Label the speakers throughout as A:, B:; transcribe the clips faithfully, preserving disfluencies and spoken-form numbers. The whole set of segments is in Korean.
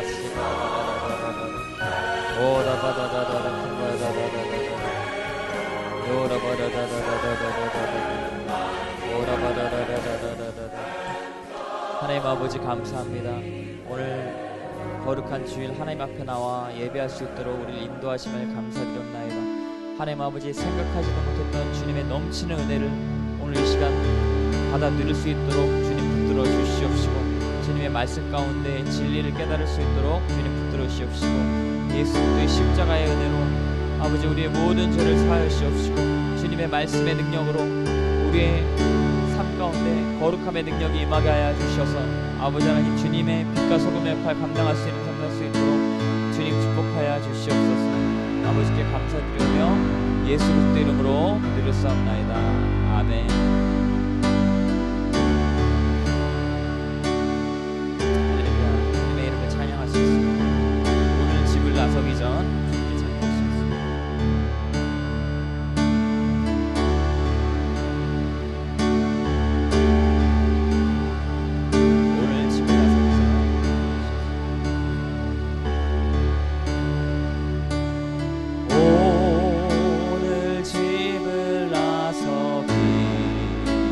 A: 하나님 아버지 감사합니다. 오늘 거룩한 주일 하나님 앞에 나와 예배할 수 있도록 우리를 인도하심을 감사드렸나이다. 하나님 아버지 생각하지도 못했던 주님의 넘치는 은혜를 오늘 이 시간 받아 누릴 수 있도록 주님 붙들어 주시옵시고, 주님의 말씀 가운데 진리를 깨달을 수 있도록 주님 붙들어 주시옵시고, 예수 그리스도의 십자가의 은혜로 아버지 우리의 모든 죄를 사하여 주시옵시고, 주님의 말씀의 능력으로 우리의 삶 가운데 거룩함의 능력이 임하게 하여 주셔서 아버지 하나님 주님의 빛과 소금의 역할 감당할 수 있는 삶 살 수 있도록 주님 축복하여 주시옵소서. 아버지께 감사드리며 예수 그리스도 이름으로 드렸사옵나이다. 아멘. 할렐루야. 주님의 이름을 찬양할 수 있습니다. 오늘 집을 나서기 전 오늘 집을 나서기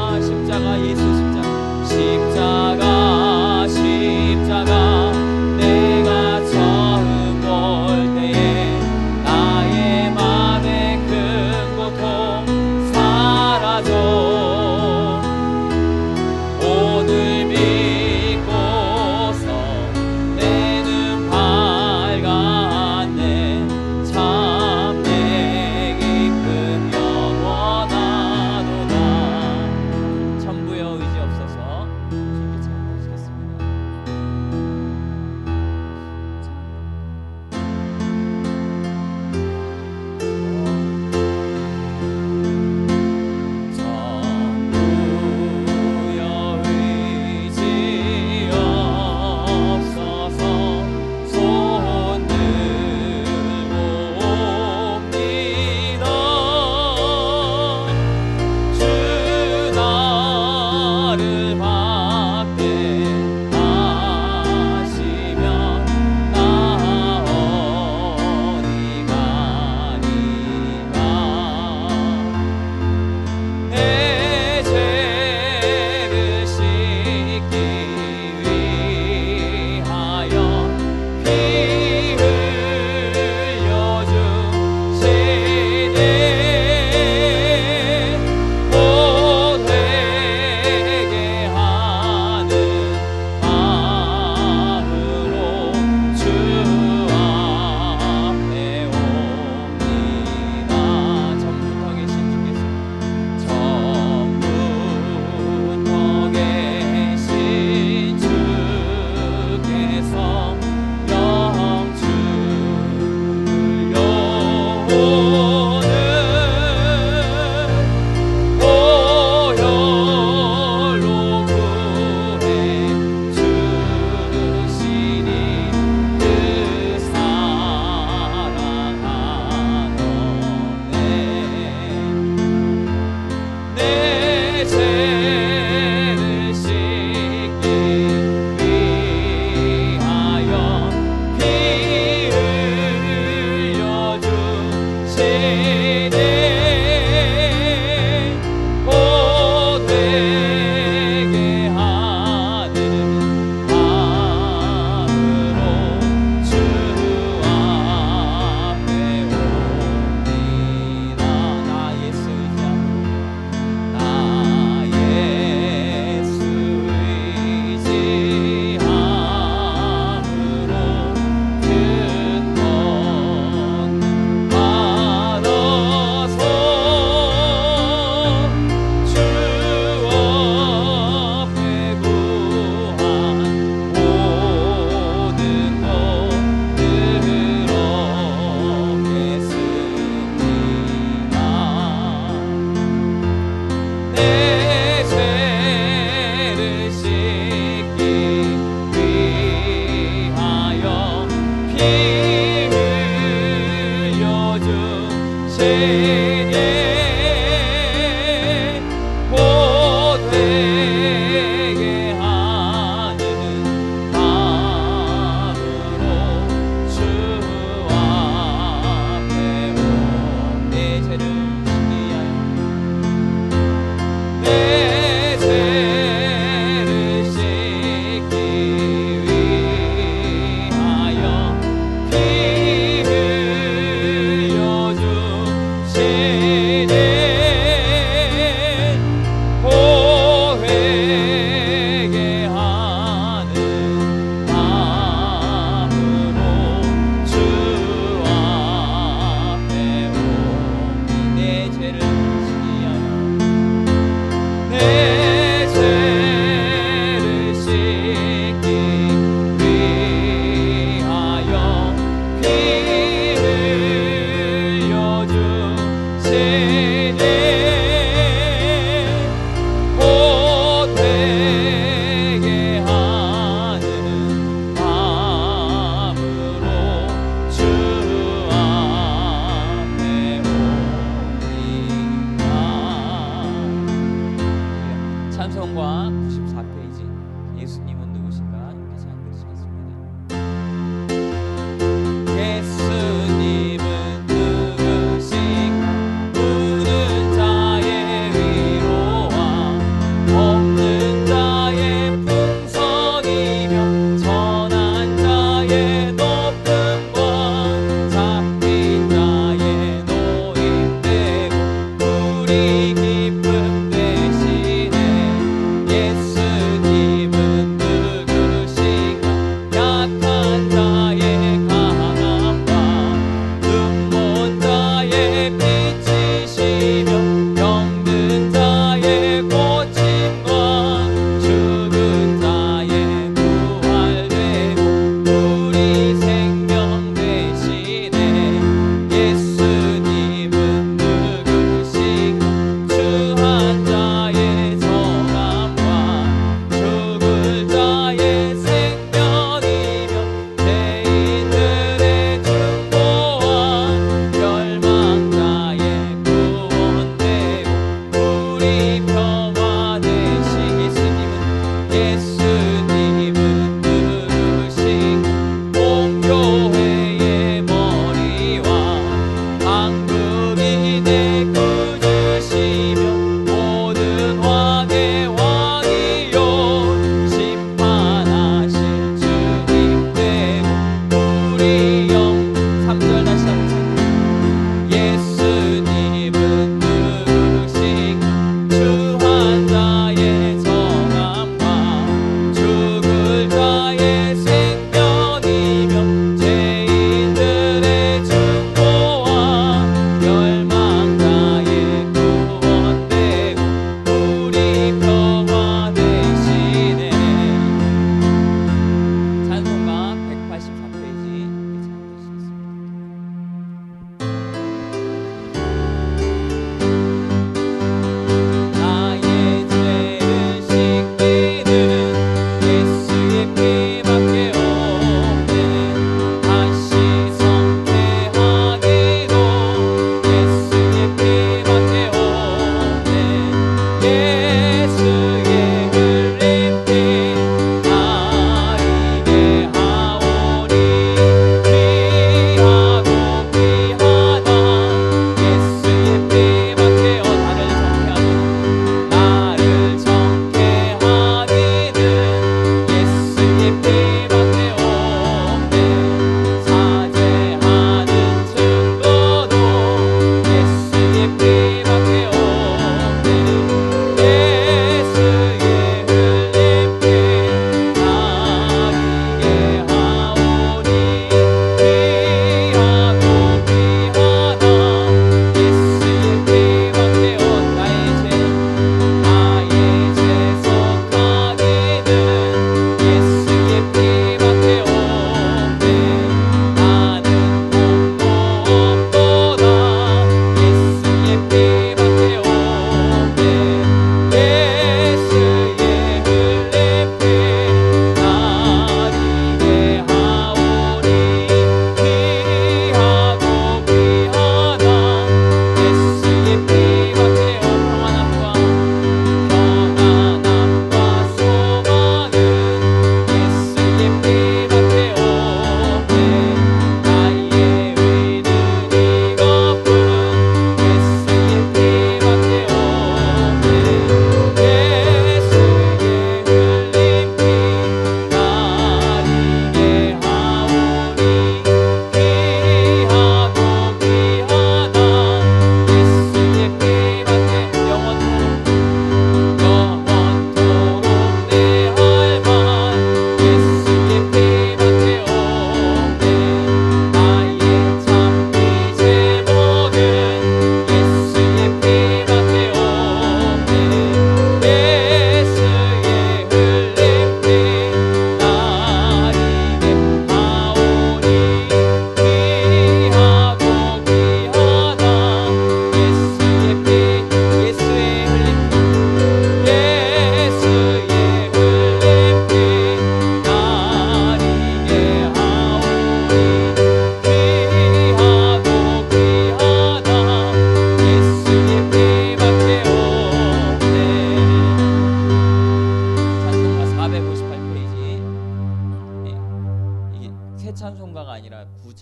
A: 십자가 예수 십자가 십자가 십자가 내가 처음 볼 때에 나의 맘의 큰 고통 사라져 오늘 믿고서 내 눈 밝았네 참 내 기쁨 영원하도다 천부여 의지 없어서 주님께 찬양하시겠습니다.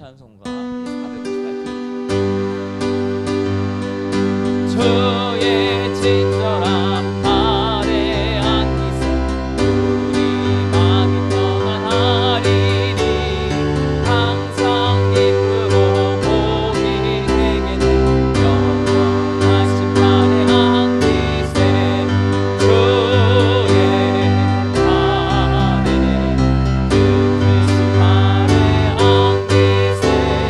A: 찬송가 사백오십팔 편
B: 주의 친절함 아래 앉기세 우리 마음이 평안하리니 항상 기쁘고 복이 되겠네 영원한 심판에 앉기세 주의 아래 그 크신 발에 앉기세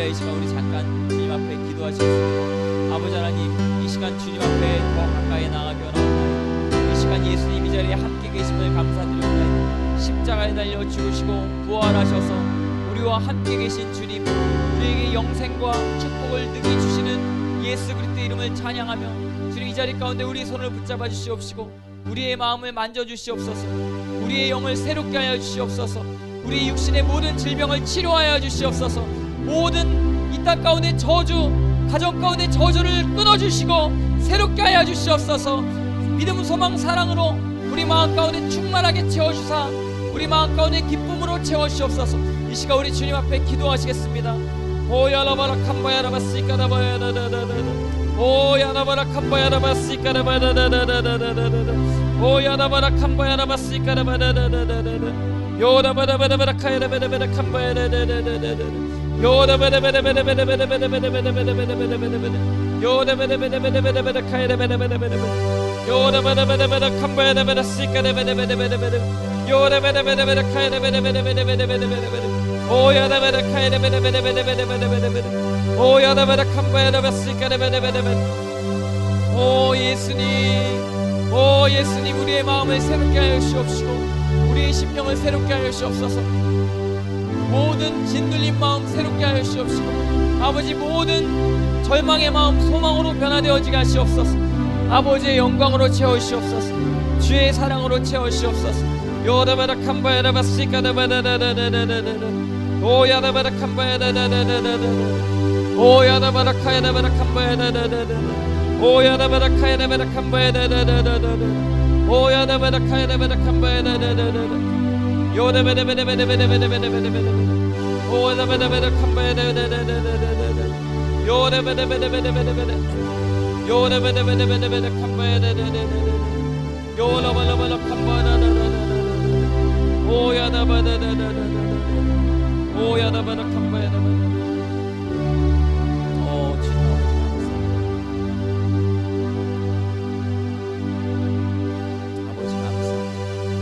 A: 위하여 이 시간 우리 잠깐 주님 앞에 기도하시겠습니다. 아버지 하나님, 이 시간 주님 앞에 더 가까이 나가기 원합니다. 이 시간 예수님 이 자리에 함께 계심을 감사드립니다. 십자가에 달려 죽으시고 부활하셔서 우리와 함께 계신 주님, 우리에게 영생과 축복을 능히 주시는 예수 그리스도의 이름을 찬양하며 주님, 이 자리 가운데 우리의 손을 붙잡아 주시옵시고 우리의 마음을 만져 주시옵소서. 우리의 영을 새롭게 하여 주시옵소서. 우리 육신의 모든 질병을 치료하여 주시옵소서. 모든 이 땅 가운데 저주, 가정 가운데 저주를 끊어주시고 새롭게 하여 주시옵소서. 믿음, 소망, 사랑으로 우리 마음 가운데 충만하게 채워주사 우리 마음 가운데 기쁨으로 채워주시옵소서. 이 시간 우리 주님 앞에 기도하시겠습니다. 오야라바라 캄바야라바시까라바야다다다다다 오야라바라 캄바야라바시까라바다다다다다다 오야라바라 캄바야라바시까라바다다다다다 요라바라바라바라 카야라바라바라 캄바야다다다다다 요라바라바라바라바라바라바라바라바라바라바라바라바라바라 요라바라바라바라바라바라 카야라바라바라바라바라 요라바라바라바라 캄바야라바라 시까라바라바라바라바라 요라바라바라바라 카야라바라바라바라바라바라바라 오야라바라 카야라바라바라바라바라바라바라 오야라바라 캄바야라바시까라바라바라바라 오 예수님, 오 예수님, 우리의 마음을 새롭게 하여 주시옵시고 우리의 심령을 새롭게 하여 주시옵소서. 모든 짓눌린 마음 새롭게 하여 주시옵시고 아버지, 모든 절망의 마음 소망으로 변화되어지게 하시옵소서. 아버지의 영광으로 채워주시옵소서. 주의 사랑으로 채워주시옵소서. 요라바라 캄바야라바시까라바라바라바라바라바라 오야라바라 캄바야라바라바라바라바라 오야라바라 카야라바라 캄바야라바라바라 오야라바라 카야라바라 캄바야라바라바라 오야라바라 카야라바라 캄바야라바라바라 요라바라바라바라바라바라바라바라 오야라바라바라 캄바야라바라바라바라 요라바라바라바라바라바라 요라바라바라바라바라 캄바야라바라바라 요라바라바라 캄바야라바라바라 오야라바라바라바라 오야라바라 캄바야라바라 오 주님 아버지 감사합니다.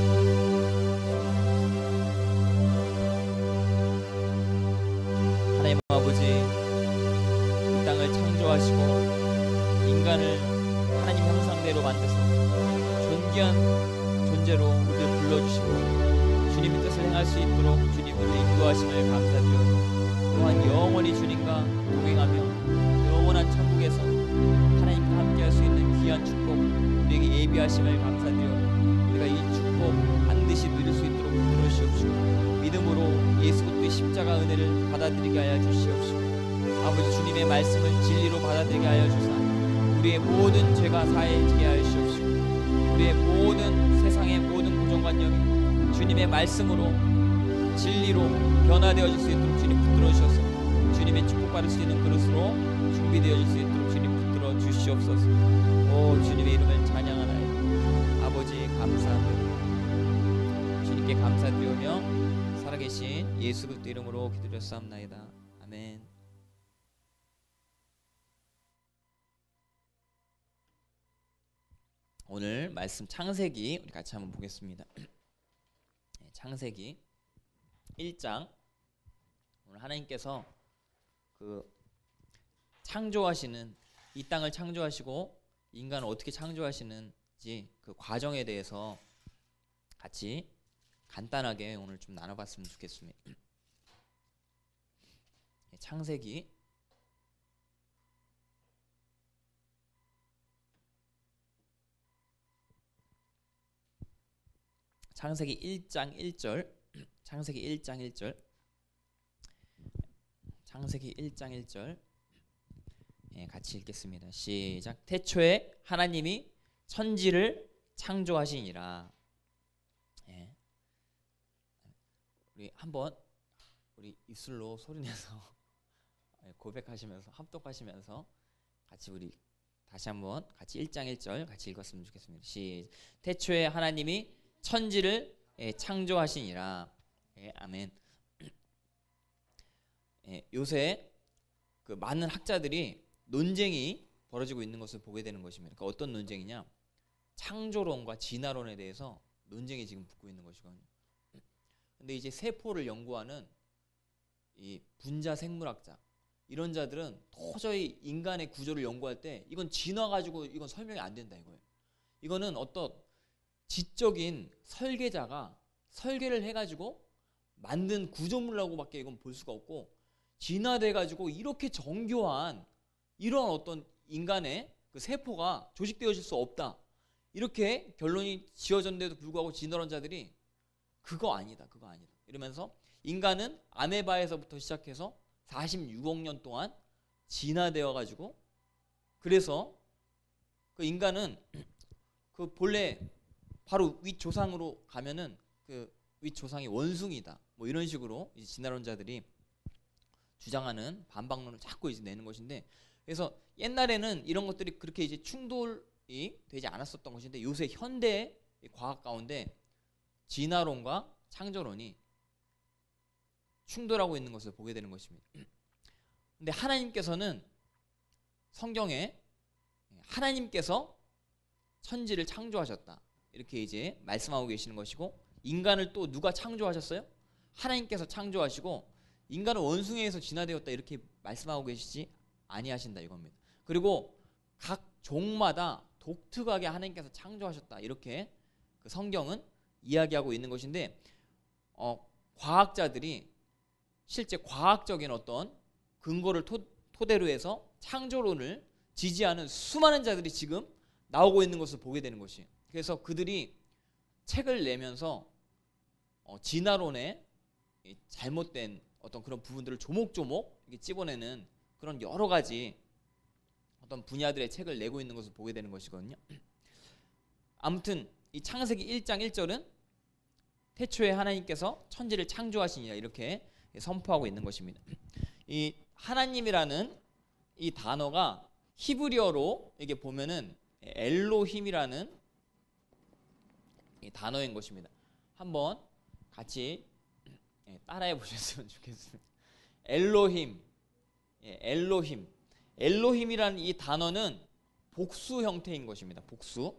A: 하나님 아버지, 이 땅을 창조하시고 인간을 하나님 형상대로 만드서 존귀한 존재로 우리를 불러주시고 주님의 뜻을 행할 수 있도록 주님 우리를 인도하심을 감사드려 또한 영원히 주님과 동행하며 영원한 천국에서 하나님과 함께할 수 있는 귀한 축복 우리에게 예비하심을 감사드려 우리가 이 축복 반드시 누릴 수 있도록 붙들어 주시옵시고 믿음으로 예수 그리스도의 십자가 은혜를 받아들이게 하여 주시옵시고 아버지, 주님의 말씀을 진리로 받아들이게 하여 주사 우리의 모든 죄가 사해지게 하여 주시옵시고 우리의 모든 세상의 모든 고정관념이 주님의 말씀으로 진리로 변화되어질 수 있도록 주님 붙들어 주셔서 주님의 축복받을 수 있는 그릇으로 준비되어질 수 있도록 주님 붙들어 주시옵소서. 오 주님의 이름을 찬양하나이다. 아버지 감사합니다. 주님께 감사드리며 살아계신 예수 그리스도 이름으로 기도드렸사옵나이다. 아멘. 오늘 말씀 창세기 우리 같이 한번 보겠습니다. 창세기 일 장. 오늘 하나님께서 그 창조하시는 이 땅을 창조하시고 인간을 어떻게 창조하시는지 그 과정에 대해서 같이 간단하게 오늘 좀 나눠봤으면 좋겠습니다. 창세기 창세기 일 장 일 절 창세기 일 장 일 절 창세기 일 장 일 절 예, 같이 읽겠습니다. 시작. 태초에 하나님이 천지를 창조하시니라. 예. 우리 한번 우리 입술로 소리내서 고백하시면서 합독하시면서 같이 우리 다시 한번 같이 일 장 일 절 같이 읽었으면 좋겠습니다. 시작. 태초에 하나님이 천지를 예, 창조하시니라. 예, 아멘. 예, 요새 그 많은 학자들이 논쟁이 벌어지고 있는 것을 보게 되는 것입니다. 그러니까 어떤 논쟁이냐? 창조론과 진화론에 대해서 논쟁이 지금 붙고 있는 것이거든요. 근데 이제 세포를 연구하는 이 분자 생물학자, 이런 자들은 도저히 인간의 구조를 연구할 때 이건 진화 가지고 이건 설명이 안 된다 이거예요. 이거는 어떤 지적인 설계자가 설계를 해가지고 만든 구조물이라고밖에 이건 볼 수가 없고, 진화돼 가지고 이렇게 정교한 이런 어떤 인간의 그 세포가 조직되어질 수 없다, 이렇게 결론이 지어졌는데도 불구하고 진화론자들이 그거 아니다 그거 아니다 이러면서 인간은 아메바에서부터 시작해서 사십육억 년 동안 진화되어 가지고, 그래서 그 인간은 그 본래 바로 윗 조상으로 가면은 그 윗 조상이 원숭이다 뭐 이런 식으로 이제 진화론자들이 주장하는 반박론을 자꾸 이제 내는 것인데, 그래서 옛날에는 이런 것들이 그렇게 이제 충돌이 되지 않았었던 것인데, 요새 현대 과학 가운데 진화론과 창조론이 충돌하고 있는 것을 보게 되는 것입니다. 근데 하나님께서는 성경에 하나님께서 천지를 창조하셨다 이렇게 이제 말씀하고 계시는 것이고, 인간을 또 누가 창조하셨어요? 하나님께서 창조하시고 인간은 원숭이에서 진화되었다 이렇게 말씀하고 계시지 아니하신다 이겁니다. 그리고 각 종마다 독특하게 하나님께서 창조하셨다 이렇게 그 성경은 이야기하고 있는 것인데, 어, 과학자들이 실제 과학적인 어떤 근거를 토, 토대로 해서 창조론을 지지하는 수많은 자들이 지금 나오고 있는 것을 보게 되는 것이에요. 그래서 그들이 책을 내면서 어, 진화론의 잘못된 어떤 그런 부분들을 조목조목 이렇게 찝어내는 그런 여러 가지 어떤 분야들의 책을 내고 있는 것을 보게 되는 것이거든요. 아무튼 이 창세기 일 장 일 절은 태초에 하나님께서 천지를 창조하시니라 이렇게 선포하고 있는 것입니다. 이 하나님이라는 이 단어가 히브리어로 이게 보면은 엘로힘이라는 이 단어인 것입니다. 한번 같이 따라해 보셨으면 좋겠습니다. 엘로힘, 엘로힘, 엘로힘이라는 이 단어는 복수 형태인 것입니다. 복수.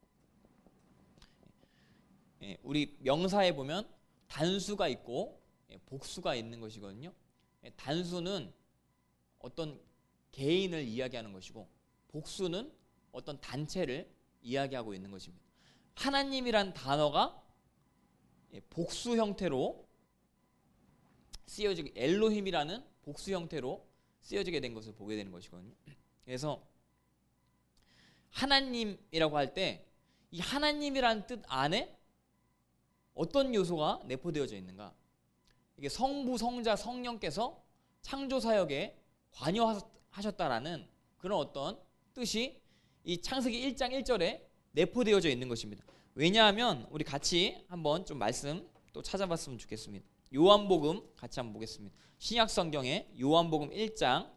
A: 우리 명사에 보면 단수가 있고 복수가 있는 것이거든요. 단수는 어떤 개인을 이야기하는 것이고, 복수는 어떤 단체를 이야기하고 있는 것입니다. 하나님이란 단어가 복수 형태로 쓰여지게, 엘로힘이라는 복수 형태로 쓰여지게 된 것을 보게 되는 것이거든요. 그래서 하나님이라고 할 때 이 하나님이라는 뜻 안에 어떤 요소가 내포되어져 있는가? 이게 성부, 성자, 성령께서 창조 사역에 관여하셨다라는 그런 어떤 뜻이 이 창세기 일 장 일 절에 내포되어져 있는 것입니다. 왜냐하면 우리 같이 한번 좀 말씀 또 찾아봤으면 좋겠습니다. 요한복음 같이 한번 보겠습니다. 신약 성경에 요한복음 일 장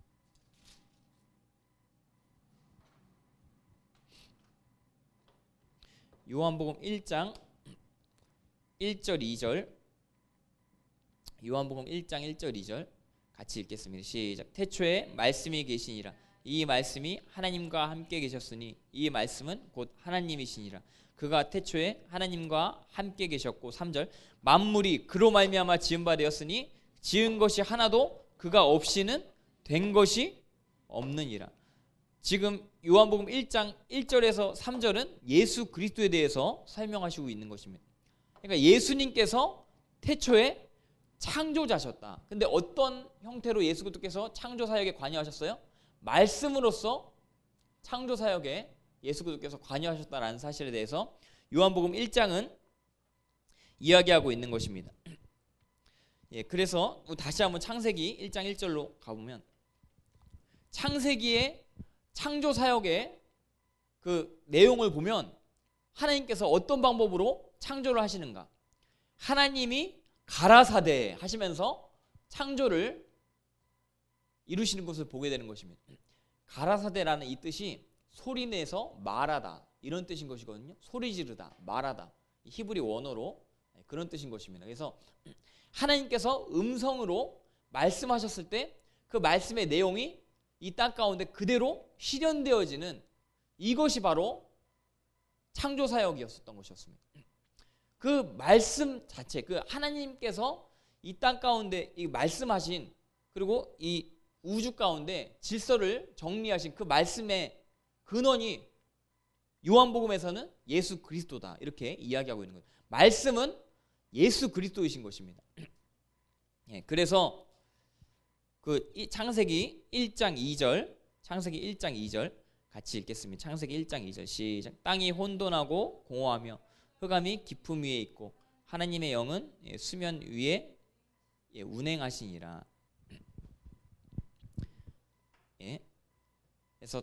A: 요한복음 일 장 일 절 이 절, 요한복음 일 장 일 절 이 절 같이 읽겠습니다. 시작. 태초에 말씀이 계시니라. 이 말씀이 하나님과 함께 계셨으니 이 말씀은 곧 하나님이시니라. 그가 태초에 하나님과 함께 계셨고, 삼 절 만물이 그로 말미암아 지은 바 되었으니 지은 것이 하나도 그가 없이는 된 것이 없느니라. 지금 요한복음 일 장 일 절에서 삼 절은 예수 그리스도에 대해서 설명하시고 있는 것입니다. 그러니까 예수님께서 태초에 창조자셨다. 근데 어떤 형태로 예수 그리스도께서 창조 사역에 관여하셨어요? 말씀으로써 창조 사역에 예수 그리스도께서 관여하셨다라는 사실에 대해서 요한복음 일 장은 이야기하고 있는 것입니다. 예, 그래서 다시 한번 창세기 일 장 일 절로 가보면, 창세기의 창조 사역의 그 내용을 보면 하나님께서 어떤 방법으로 창조를 하시는가? 하나님이 가라사대 하시면서 창조를 이루시는 것을 보게 되는 것입니다. 가라사대라는 이 뜻이 소리내서 말하다 이런 뜻인 것이거든요. 소리 지르다, 말하다, 히브리 원어로 그런 뜻인 것입니다. 그래서 하나님께서 음성으로 말씀하셨을 때 그 말씀의 내용이 이 땅 가운데 그대로 실현되어지는, 이것이 바로 창조 사역이었었던 것이었습니다. 그 말씀 자체, 그 하나님께서 이 땅 가운데 이 말씀하신, 그리고 이 우주 가운데 질서를 정리하신 그 말씀의 근원이 요한복음에서는 예수 그리스도다 이렇게 이야기하고 있는 거예요. 말씀은 예수 그리스도이신 것입니다. 예, 그래서 그 창세기 일 장 이 절, 창세기 일 장 이 절 같이 읽겠습니다. 창세기 일 장 이 절 시작. 땅이 혼돈하고 공허하며 흑암이 깊음 위에 있고 하나님의 영은 수면 위에 운행하시니라. 예. 그래서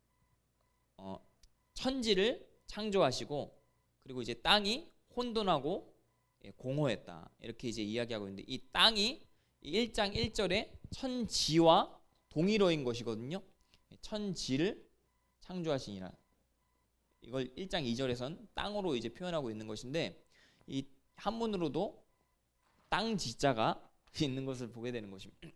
A: 어, 천지를 창조하시고 그리고 이제 땅이 혼돈하고 공허했다 이렇게 이제 이야기하고 있는데 이 땅이 일 장 일 절에 천지와 동일어인 것이거든요. 천지를 창조하시니라. 이걸 일 장 이 절에선 땅으로 이제 표현하고 있는 것인데 이 한문으로도 땅 지자가 있는 것을 보게 되는 것입니다.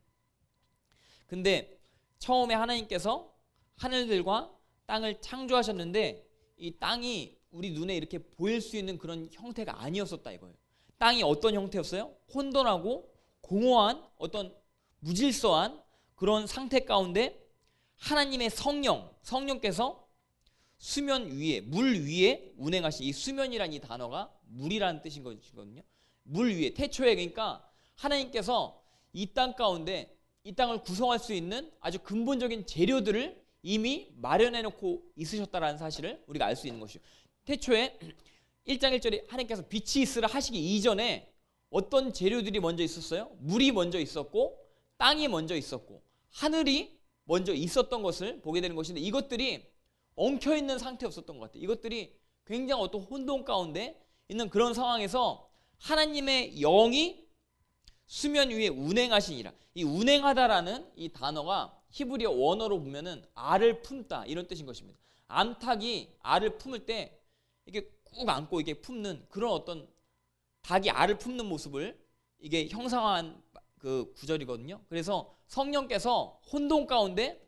A: 근데 처음에 하나님께서 하늘들과 땅을 창조하셨는데 이 땅이 우리 눈에 이렇게 보일 수 있는 그런 형태가 아니었었다 이거예요. 땅이 어떤 형태였어요? 혼돈하고 공허한 어떤 무질서한 그런 상태 가운데 하나님의 성령, 성령께서 수면 위에, 물 위에 운행하신 이 수면이란 이 단어가 물이라는 뜻인 것이거든요. 물 위에, 태초에 그러니까 하나님께서 이 땅 가운데 이 땅을 구성할 수 있는 아주 근본적인 재료들을 이미 마련해 놓고 있으셨다라는 사실을 우리가 알 수 있는 것이죠. 태초에 일 장 일 절에 하나님께서 빛이 있으라 하시기 이전에 어떤 재료들이 먼저 있었어요? 물이 먼저 있었고 땅이 먼저 있었고 하늘이 먼저 있었던 것을 보게 되는 것인데 이것들이 엉켜있는 상태였었던 것 같아요. 이것들이 굉장히 어떤 혼돈 가운데 있는 그런 상황에서 하나님의 영이 수면 위에 운행하시니라. 이 운행하다라는 이 단어가 히브리어 원어로 보면은 알을 품다 이런 뜻인 것입니다. 암탉이 알을 품을 때 이게 꾹 안고 이게 품는 그런 어떤 닭이 알을 품는 모습을 이게 형상화한 그 구절이거든요. 그래서 성령께서 혼돈 가운데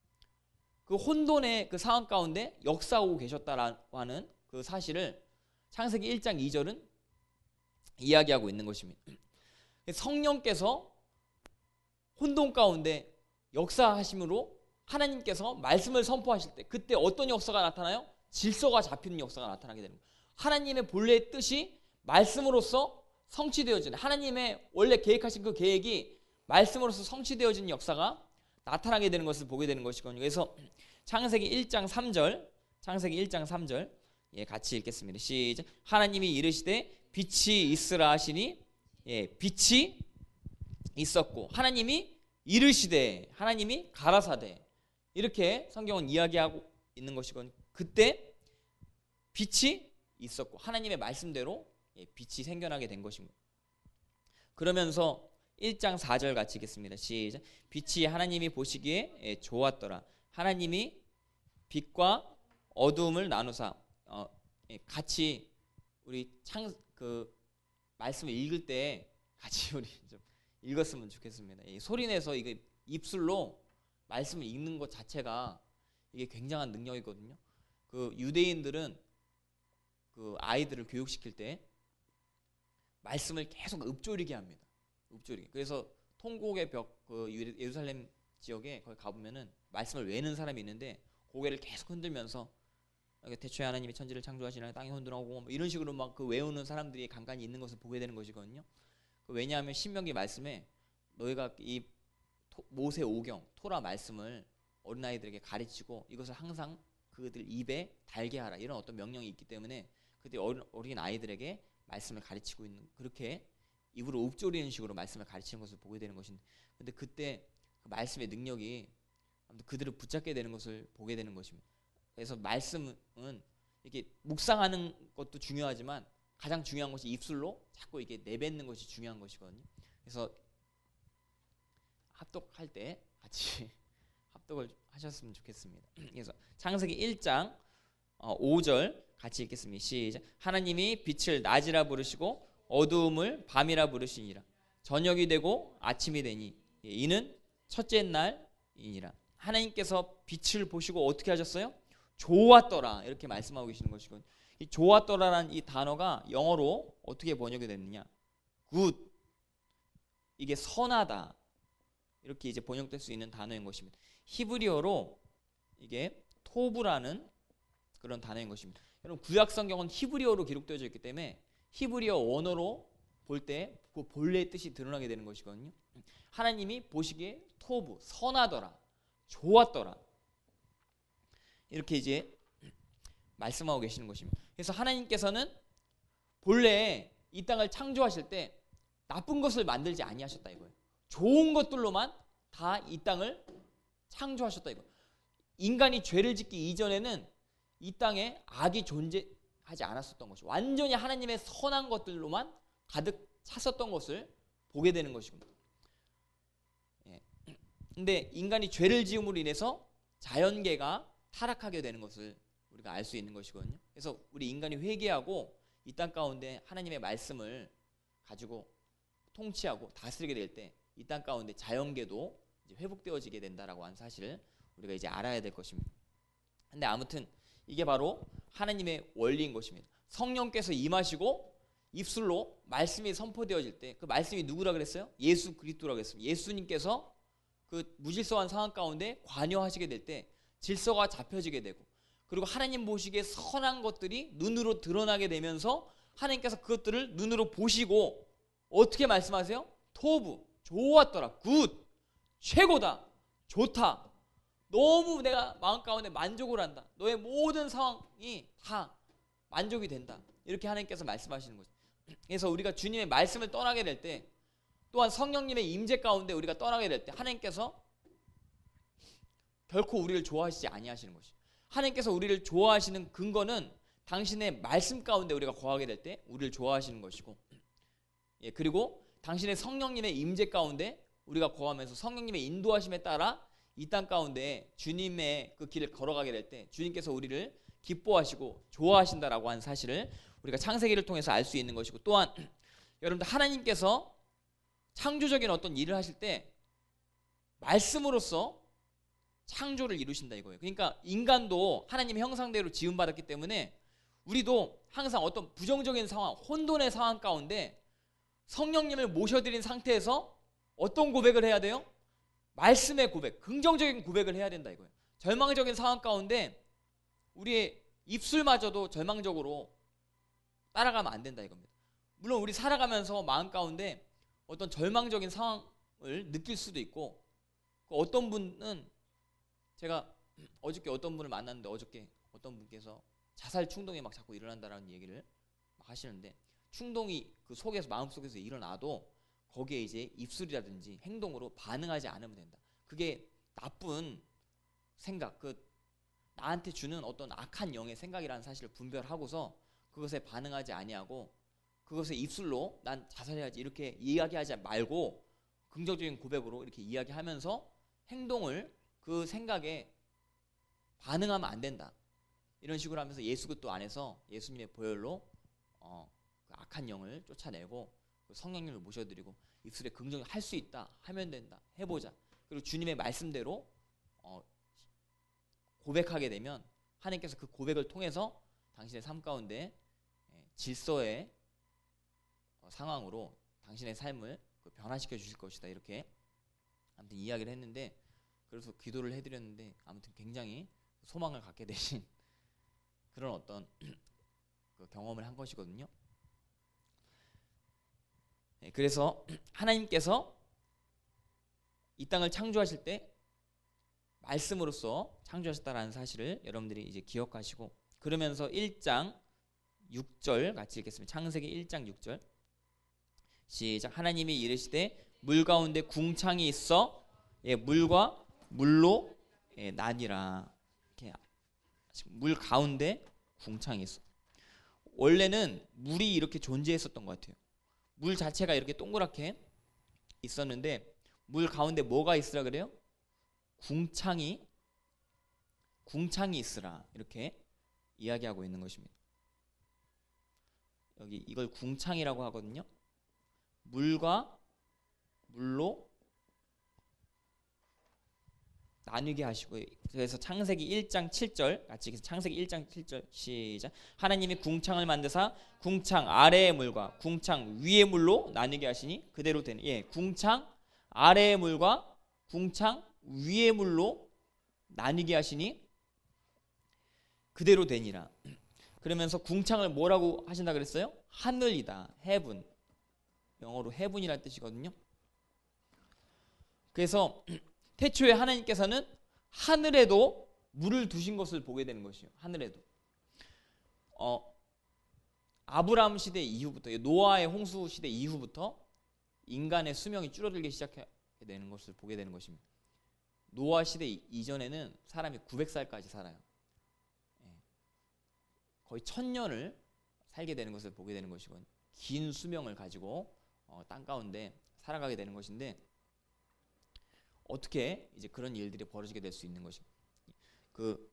A: 그 혼돈의 그 상황 가운데 역사하고 계셨다라고 하는 그 사실을 창세기 일 장 이 절은 이야기하고 있는 것입니다. 성령께서 혼돈 가운데 역사하심으로 하나님께서 말씀을 선포하실 때 그때 어떤 역사가 나타나요? 질서가 잡히는 역사가 나타나게 되는 거예요. 하나님의 본래의 뜻이 말씀으로서 성취되어지는 하나님의 원래 계획하신 그 계획이 말씀으로서 성취되어지는 역사가 나타나게 되는 것을 보게 되는 것이거든요. 그래서 창세기 일 장 삼 절 창세기 일 장 삼 절 예, 같이 읽겠습니다. 시작. 하나님이 이르시되 빛이 있으라 하시니 예, 빛이 있었고 하나님이 이르시되 하나님이 가라사대 이렇게 성경은 이야기하고 있는 것이거든요. 그때 빛이 있었고 하나님의 말씀대로 예, 빛이 생겨나게 된 것입니다. 그러면서 일 장 사 절 같이 읽겠습니다. 시작. 빛이 하나님이 보시기에 예, 좋았더라. 하나님이 빛과 어두움을 나누사 어, 예, 같이 우리 창 그 말씀을 읽을 때 같이 우리 좀 읽었으면 좋겠습니다. 이 소리 내서 이게 입술로 말씀을 읽는 것 자체가 이게 굉장한 능력이거든요. 그 유대인들은 그 아이들을 교육시킬 때 말씀을 계속 읊조리게 합니다. 읊조리게. 그래서 통곡의 벽, 그 예루살렘 지역에 거기 가보면은 말씀을 외는 사람이 있는데 고개를 계속 흔들면서 대초에 하나님이 천지를 창조하시나 땅이 혼돈하고 뭐 이런 식으로 막 그 외우는 사람들이 간간히 있는 것을 보게 되는 것이거든요. 왜냐하면 신명기 말씀에 너희가 이 모세 오경 토라 말씀을 어린아이들에게 가르치고 이것을 항상 그들 입에 달게 하라 이런 어떤 명령이 있기 때문에 그때 어린, 어린 아이들에게 말씀을 가르치고 있는 그렇게 입으로 읊조리는 식으로 말씀을 가르치는 것을 보게 되는 것인데 근데 그때 그 말씀의 능력이 그들을 붙잡게 되는 것을 보게 되는 것입니다. 그래서 말씀은 이렇게 묵상하는 것도 중요하지만 가장 중요한 것이 입술로 자꾸 이게 내뱉는 것이 중요한 것이거든요. 그래서 합독할 때 같이 합독을 하셨으면 좋겠습니다. 그래서 창세기 일 장 오 절 같이 읽겠습니다. 시작. 하나님이 빛을 낮이라 부르시고 어두움을 밤이라 부르시니라. 저녁이 되고 아침이 되니 이는 첫째 날이니라. 하나님께서 빛을 보시고 어떻게 하셨어요? 좋았더라 이렇게 말씀하고 계시는 것이거든요. 이 좋았더라라는 이 단어가 영어로 어떻게 번역이 됐느냐? 굿 이게 선하다 이렇게 이제 번역될 수 있는 단어인 것입니다. 히브리어로 이게 토브라는 그런 단어인 것입니다. 여러분 구약 성경은 히브리어로 기록되어져 있기 때문에 히브리어 원어로 볼 때 그 본래의 뜻이 드러나게 되는 것이거든요. 하나님이 보시기에 토브, 선하더라, 좋았더라, 이렇게 이제 말씀하고 계시는 것입니다. 그래서 하나님께서는 본래 이 땅을 창조하실 때 나쁜 것을 만들지 아니하셨다 이거예요. 좋은 것들로만 다 이 땅을 창조하셨다 이거예요. 인간이 죄를 짓기 이전에는 이 땅에 악이 존재하지 않았었던 것이 완전히 하나님의 선한 것들로만 가득 찼었던 것을 보게 되는 것입니다. 예. 근데 인간이 죄를 지음으로 인해서 자연계가 타락하게 되는 것을 우리가 알 수 있는 것이거든요. 그래서 우리 인간이 회개하고 이 땅 가운데 하나님의 말씀을 가지고 통치하고 다스리게 될 때 이 땅 가운데 자연계도 이제 회복되어지게 된다라고 하는 사실을 우리가 이제 알아야 될 것입니다. 근데 아무튼 이게 바로 하나님의 원리인 것입니다. 성령께서 임하시고 입술로 말씀이 선포되어질 때 그 말씀이 누구라 그랬어요? 예수 그리스도라고 했습니다. 예수님께서 그 무질서한 상황 가운데 관여하시게 될 때 질서가 잡혀지게 되고, 그리고 하나님 보시기에 선한 것들이 눈으로 드러나게 되면서 하나님께서 그것들을 눈으로 보시고 어떻게 말씀하세요? 토부, 좋았더라, 굿, 최고다, 좋다, 너무 내가 마음 가운데 만족을 한다, 너의 모든 상황이 다 만족이 된다, 이렇게 하나님께서 말씀하시는 거죠. 그래서 우리가 주님의 말씀을 떠나게 될 때, 또한 성령님의 임재 가운데 우리가 떠나게 될 때 하나님께서 결코 우리를 좋아하시지 아니하시는 것이죠. 하나님께서 우리를 좋아하시는 근거는 당신의 말씀 가운데 우리가 거하게 될 때 우리를 좋아하시는 것이고, 예, 그리고 당신의 성령님의 임재 가운데 우리가 거하면서 성령님의 인도하심에 따라 이 땅 가운데 주님의 그 길을 걸어가게 될 때 주님께서 우리를 기뻐하시고 좋아하신다라고 하는 사실을 우리가 창세기를 통해서 알 수 있는 것이고, 또한 여러분들 하나님께서 창조적인 어떤 일을 하실 때 말씀으로써 창조를 이루신다 이거예요. 그러니까 인간도 하나님의 형상대로 지음받았기 때문에 우리도 항상 어떤 부정적인 상황, 혼돈의 상황 가운데 성령님을 모셔드린 상태에서 어떤 고백을 해야 돼요? 말씀의 고백, 긍정적인 고백을 해야 된다 이거예요. 절망적인 상황 가운데 우리의 입술마저도 절망적으로 따라가면 안 된다 이겁니다. 물론 우리 살아가면서 마음 가운데 어떤 절망적인 상황을 느낄 수도 있고, 어떤 분은, 제가 어저께 어떤 분을 만났는데 어저께 어떤 분께서 자살 충동이 막 자꾸 일어난다라는 얘기를 막 하시는데, 충동이 그 속에서, 마음속에서 일어나도 거기에 이제 입술이라든지 행동으로 반응하지 않으면 된다. 그게 나쁜 생각, 그 나한테 주는 어떤 악한 영의 생각이라는 사실을 분별하고서 그것에 반응하지 아니하고 그것에 입술로 난 자살해야지 이렇게 이야기하지 말고 긍정적인 고백으로 이렇게 이야기하면서 행동을, 그 생각에 반응하면 안 된다, 이런 식으로 하면서 예수 그리스도 안에서 예수님의 보혈로 어, 그 악한 영을 쫓아내고 성령님을 모셔드리고 입술에 긍정을 할 수 있다, 하면 된다, 해보자, 그리고 주님의 말씀대로 어, 고백하게 되면 하나님께서 그 고백을 통해서 당신의 삶 가운데 질서의 상황으로 당신의 삶을 변화시켜 주실 것이다, 이렇게 아무튼 이야기를 했는데, 그래서 기도를 해드렸는데 아무튼 굉장히 소망을 갖게 되신 그런 어떤 그 경험을 한 것이거든요. 네, 그래서 하나님께서 이 땅을 창조하실 때 말씀으로써 창조하셨다라는 사실을 여러분들이 이제 기억하시고, 그러면서 일 장 육 절 같이 읽겠습니다. 창세기 일 장 육 절 시작. 하나님이 이르시되 물 가운데 궁창이 있어 예, 물과 물로 예, 나뉘라. 이렇게 물 가운데 궁창이 있어. 원래는 물이 이렇게 존재했었던 것 같아요. 물 자체가 이렇게 동그랗게 있었는데 물 가운데 뭐가 있으라 그래요? 궁창이 궁창이 있으라, 이렇게 이야기하고 있는 것입니다. 여기 이걸 궁창이라고 하거든요. 물과 물로 나뉘게 하시고, 그래서 창세기 일 장 칠 절 같이 창세기 일 장 칠 절 시작. 하나님이 궁창을 만드사 궁창 아래의 물과 궁창 위의 물로 나뉘게 하시니 그대로 되는, 예, 궁창 아래의 물과 궁창 위의 물로 나뉘게 하시니 그대로 되니라. 그러면서 궁창을 뭐라고 하신다 그랬어요? 하늘이다. heaven. 영어로 heaven이라는 뜻이거든요. 그래서 태초에 하나님께서는 하늘에도 물을 두신 것을 보게 되는 것이에요. 하늘에도. 어, 아브라함 시대 이후부터, 노아의 홍수 시대 이후부터 인간의 수명이 줄어들기 시작하게 되는 것을 보게 되는 것입니다. 노아 시대 이전에는 사람이 구백 살까지 살아요. 거의 천년을 살게 되는 것을 보게 되는 것이고, 긴 수명을 가지고 어, 땅 가운데 살아가게 되는 것인데, 어떻게 이제 그런 일들이 벌어지게 될 수 있는 것입니다. 그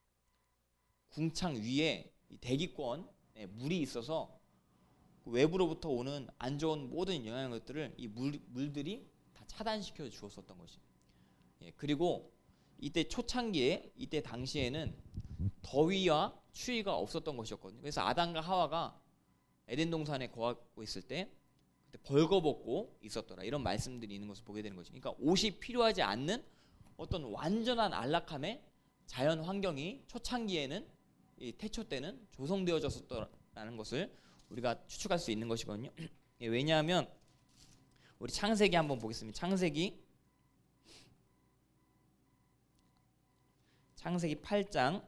A: 궁창 위에 대기권에 물이 있어서 그 외부로부터 오는 안 좋은 모든 영향것들을 이 물, 물들이 다 차단시켜 주었었던 것이. 예, 그리고 이때 초창기에, 이때 당시에는 더위와 추위가 없었던 것이었거든요. 그래서 아담과 하와가 에덴 동산에 거하고 있을 때 그때 벌거벗고 있었더라, 이런 말씀들이 있는 것을 보게 되는 거죠. 그러니까 옷이 필요하지 않는 어떤 완전한 안락함의 자연 환경이 초창기에는, 이 태초 때는 조성되어졌었다는 것을 우리가 추측할 수 있는 것이거든요. 예, 왜냐하면 우리 창세기 한번 보겠습니다. 창세기 창세기 팔 장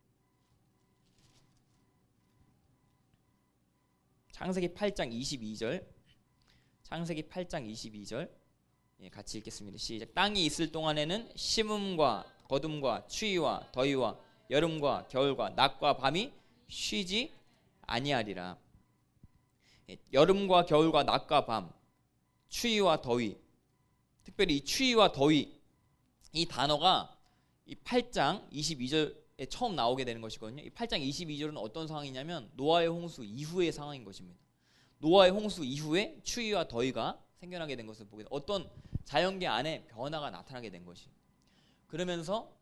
A: 창세기 팔 장 이십이 절, 창세기 팔 장 이십이 절, 예, 같이 읽겠습니다. 시작. 땅이 있을 동안에는 심음과 거둠과 추위와 더위와 여름과 겨울과 낮과 밤이 쉬지 아니하리라. 예, 여름과 겨울과 낮과 밤, 추위와 더위, 특별히 이 추위와 더위, 이 단어가 이 팔 장 이십이 절에 처음 나오게 되는 것이거든요. 이 팔 장 이십이 절은 어떤 상황이냐면 노아의 홍수 이후의 상황인 것입니다. 노아의 홍수 이후에 추위와 더위가 생겨나게 된 것을 보게, 어떤 자연계 안에 변화가 나타나게 된 것이. 그러면서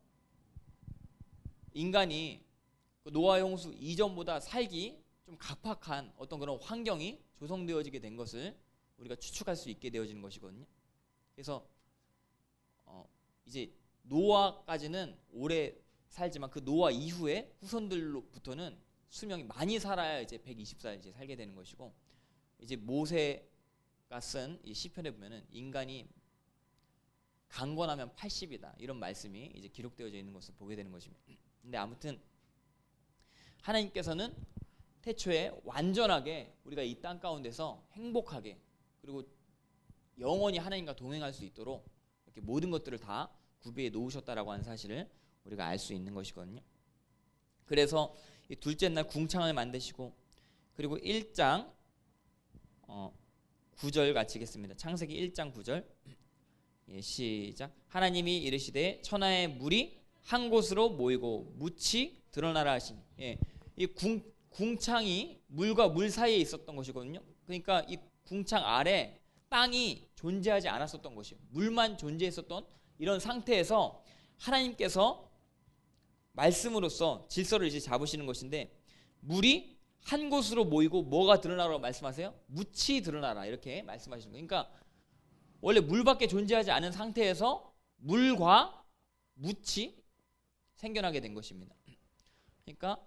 A: 인간이 노아의 홍수 이전보다 살기 좀 각박한 어떤 그런 환경이 조성되어지게 된 것을 우리가 추측할 수 있게 되어지는 것이거든요. 그래서 어 이제 노아까지는 오래 살지만 그 노아 이후에 후손들로부터는 수명이 많이 살아야 이제 백이십 살 이제 살게 되는 것이고, 이제 모세가 쓴 이 시편에 보면은 인간이 강건하면 팔십이다, 이런 말씀이 이제 기록되어져 있는 것을 보게 되는 것입니다. 근데 아무튼 하나님께서는 태초에 완전하게 우리가 이 땅 가운데서 행복하게, 그리고 영원히 하나님과 동행할 수 있도록 이렇게 모든 것들을 다 구비해 놓으셨다라고 하는 사실을 우리가 알 수 있는 것이거든요. 그래서 이 둘째 날 궁창을 만드시고, 그리고 일 장 어, 구 절 같이 읽겠습니다. 창세기 일 장 구 절, 예, 시작. 하나님이 이르시되 천하의 물이 한 곳으로 모이고 묻이 드러나라 하시니. 예, 이 궁, 궁창이 물과 물 사이에 있었던 것이거든요. 그러니까 이 궁창 아래 땅이 존재하지 않았었던 것이에요. 물만 존재했었던 이런 상태에서 하나님께서 말씀으로써 질서를 이제 잡으시는 것인데, 물이 한 곳으로 모이고 뭐가 드러나라고 말씀하세요? 묻이 드러나라, 이렇게 말씀하시는 거예요. 그러니까 원래 물밖에 존재하지 않은 상태에서 물과 묻이 생겨나게 된 것입니다. 그러니까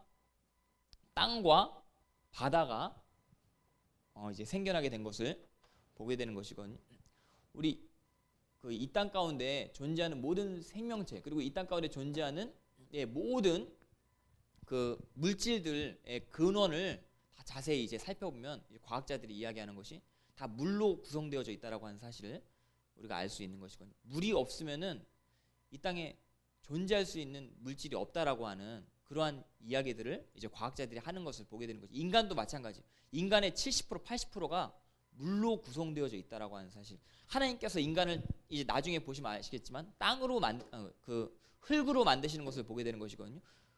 A: 땅과 바다가 어 이제 생겨나게 된 것을 보게 되는 것이거든요. 우리 그 이 땅 가운데 존재하는 모든 생명체, 그리고 이 땅 가운데 존재하는 예, 모든 그 물질들의 근원을 다 자세히 이제 살펴보면 과학자들이 이야기하는 것이 다 물로 구성되어져 있다라고 하는 사실을 우리가 알 수 있는 것이거든요. 물이 없으면은 이 땅에 존재할 수 있는 물질이 없다라고 하는 그러한 이야기들을 이제 과학자들이 하는 것을 보게 되는 거죠. 인간도 마찬가지. 인간의 칠십 퍼센트 팔십 퍼센트가 물로 구성되어져 있다라고 하는 사실. 하나님께서 인간을 이제 나중에 보시면 아시겠지만 땅으로 만 그 흙으로 만드시는 것을 보게 되는 것이거든요.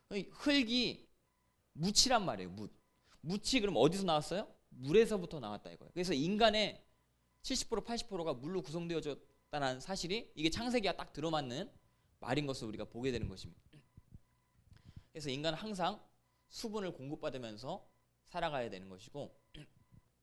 A: 흙이 묻이란 말이에요. 묻. 묻이 그럼 어디서 나왔어요? 물에서부터 나왔다 이거예요. 그래서 인간의 칠십 퍼센트 팔십 퍼센트가 물로 구성되어졌다는 사실이 이게 창세기와 딱 들어맞는 말인 것을 우리가 보게 되는 것입니다. 그래서 인간은 항상 수분을 공급받으면서 살아가야 되는 것이고,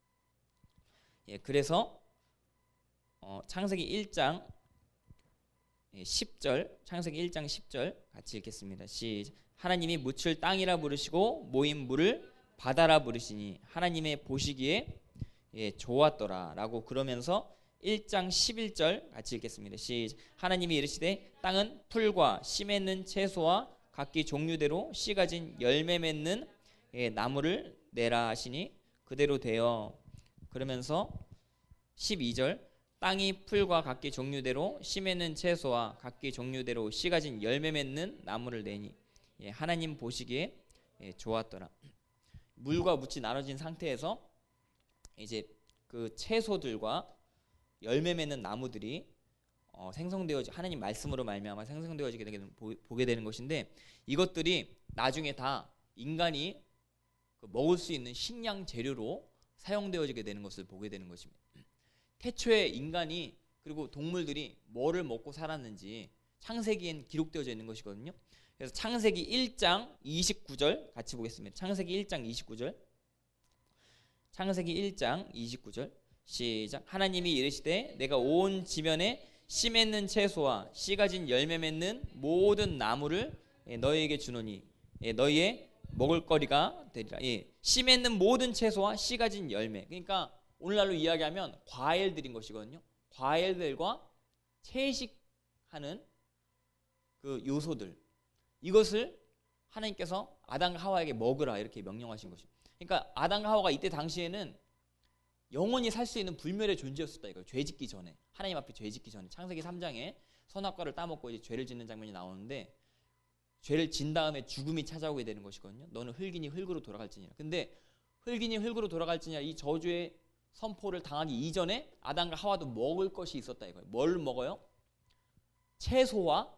A: 예, 그래서 어, 창세기 일 장 십 절, 창세기 일 장 십 절 같이 읽겠습니다. 시작. 하나님이 묻힐 땅이라 부르시고 모인 물을 바다라 부르시니 하나님의 보시기에 예, 좋았더라 라고 그러면서 일 장 십일 절 같이 읽겠습니다. 시작. 하나님이 이르시되 땅은 풀과 씨 맺는 채소와 각기 종류대로 씨 가진 열매 맺는 예, 나무를 내라 하시니 그대로 되어. 그러면서 십이 절 땅이 풀과 각기 종류대로 씨 맺는 채소와 각기 종류대로 씨 가진 열매 맺는 나무를 내니 예, 하나님 보시기에 예, 좋았더라. 물과 묻이 나눠진 상태에서 이제 그 채소들과 열매 맺는 나무들이 어, 생성되어 하나님 말씀으로 말미암아 생성되어지게 되는, 보, 보게 되는 것인데 이것들이 나중에 다 인간이 그 먹을 수 있는 식량 재료로 사용되어지게 되는 것을 보게 되는 것입니다. 태초에 인간이 그리고 동물들이 뭐를 먹고 살았는지 창세기엔 기록되어져 있는 것이거든요. 그래서 창세기 일 장 이십구 절 같이 보겠습니다. 창세기 일 장 이십구 절. 창세기 일 장 이십구 절 시작. 하나님이 이르시되 내가 온 지면에 씨 맺는 채소와 씨 가진 열매 맺는 모든 나무를 너희에게 주노니 너희의 먹을거리가 되리라. 예, 씨 맺는 모든 채소와 씨 가진 열매. 그러니까 오늘날로 이야기하면 과일들인 것이거든요. 과일들과 채식하는 그 요소들, 이것을 하나님께서 아담과 하와에게 먹으라 이렇게 명령하신 것입니다. 그러니까 아담과 하와가 이때 당시에는 영원히 살 수 있는 불멸의 존재였었다 이거예요. 죄 짓기 전에, 하나님 앞에 죄 짓기 전에. 창세기 삼 장에 선악과를 따먹고 이제 죄를 짓는 장면이 나오는데 죄를 진 다음에 죽음이 찾아오게 되는 것이거든요. 너는 흙이니 흙으로 돌아갈지니라. 근데 흙이니 흙으로 돌아갈지니라 이 저주의 선포를 당하기 이전에 아담과 하와도 먹을 것이 있었다 이거예요. 뭘 먹어요? 채소와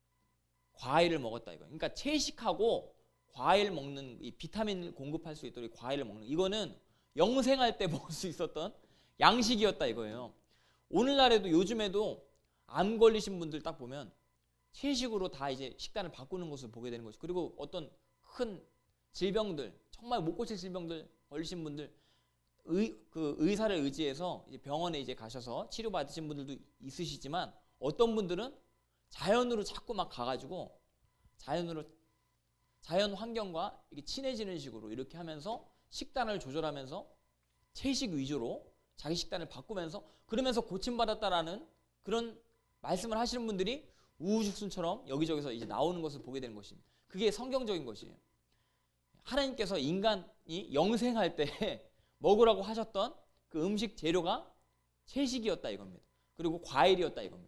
A: 과일을 먹었다 이거예요. 그러니까 채식하고 과일 먹는 이 비타민을 공급할 수 있도록 과일을 먹는, 이거는 영생할 때 먹을 수 있었던 양식이었다 이거예요. 오늘날에도 요즘에도 암 걸리신 분들 딱 보면 채식으로 다 이제 식단을 바꾸는 것을 보게 되는 것이. 그리고 어떤 큰 질병들, 정말 못 고칠 질병들 걸리신 분들 의, 그 의사를 의지해서 이제 병원에 이제 가셔서 치료받으신 분들도 있으시지만 어떤 분들은 자연으로 자꾸 막 가가지고 자연으로 자연 환경과 이렇게 친해지는 식으로 이렇게 하면서 식단을 조절하면서 채식 위주로 자기 식단을 바꾸면서 그러면서 고침받았다라는 그런 말씀을 하시는 분들이 우후죽순처럼 여기저기서 이제 나오는 것을 보게 되는 것입니다. 그게 성경적인 것이에요. 하나님께서 인간이 영생할 때 먹으라고 하셨던 그 음식 재료가 채식이었다 이겁니다. 그리고 과일이었다 이겁니다.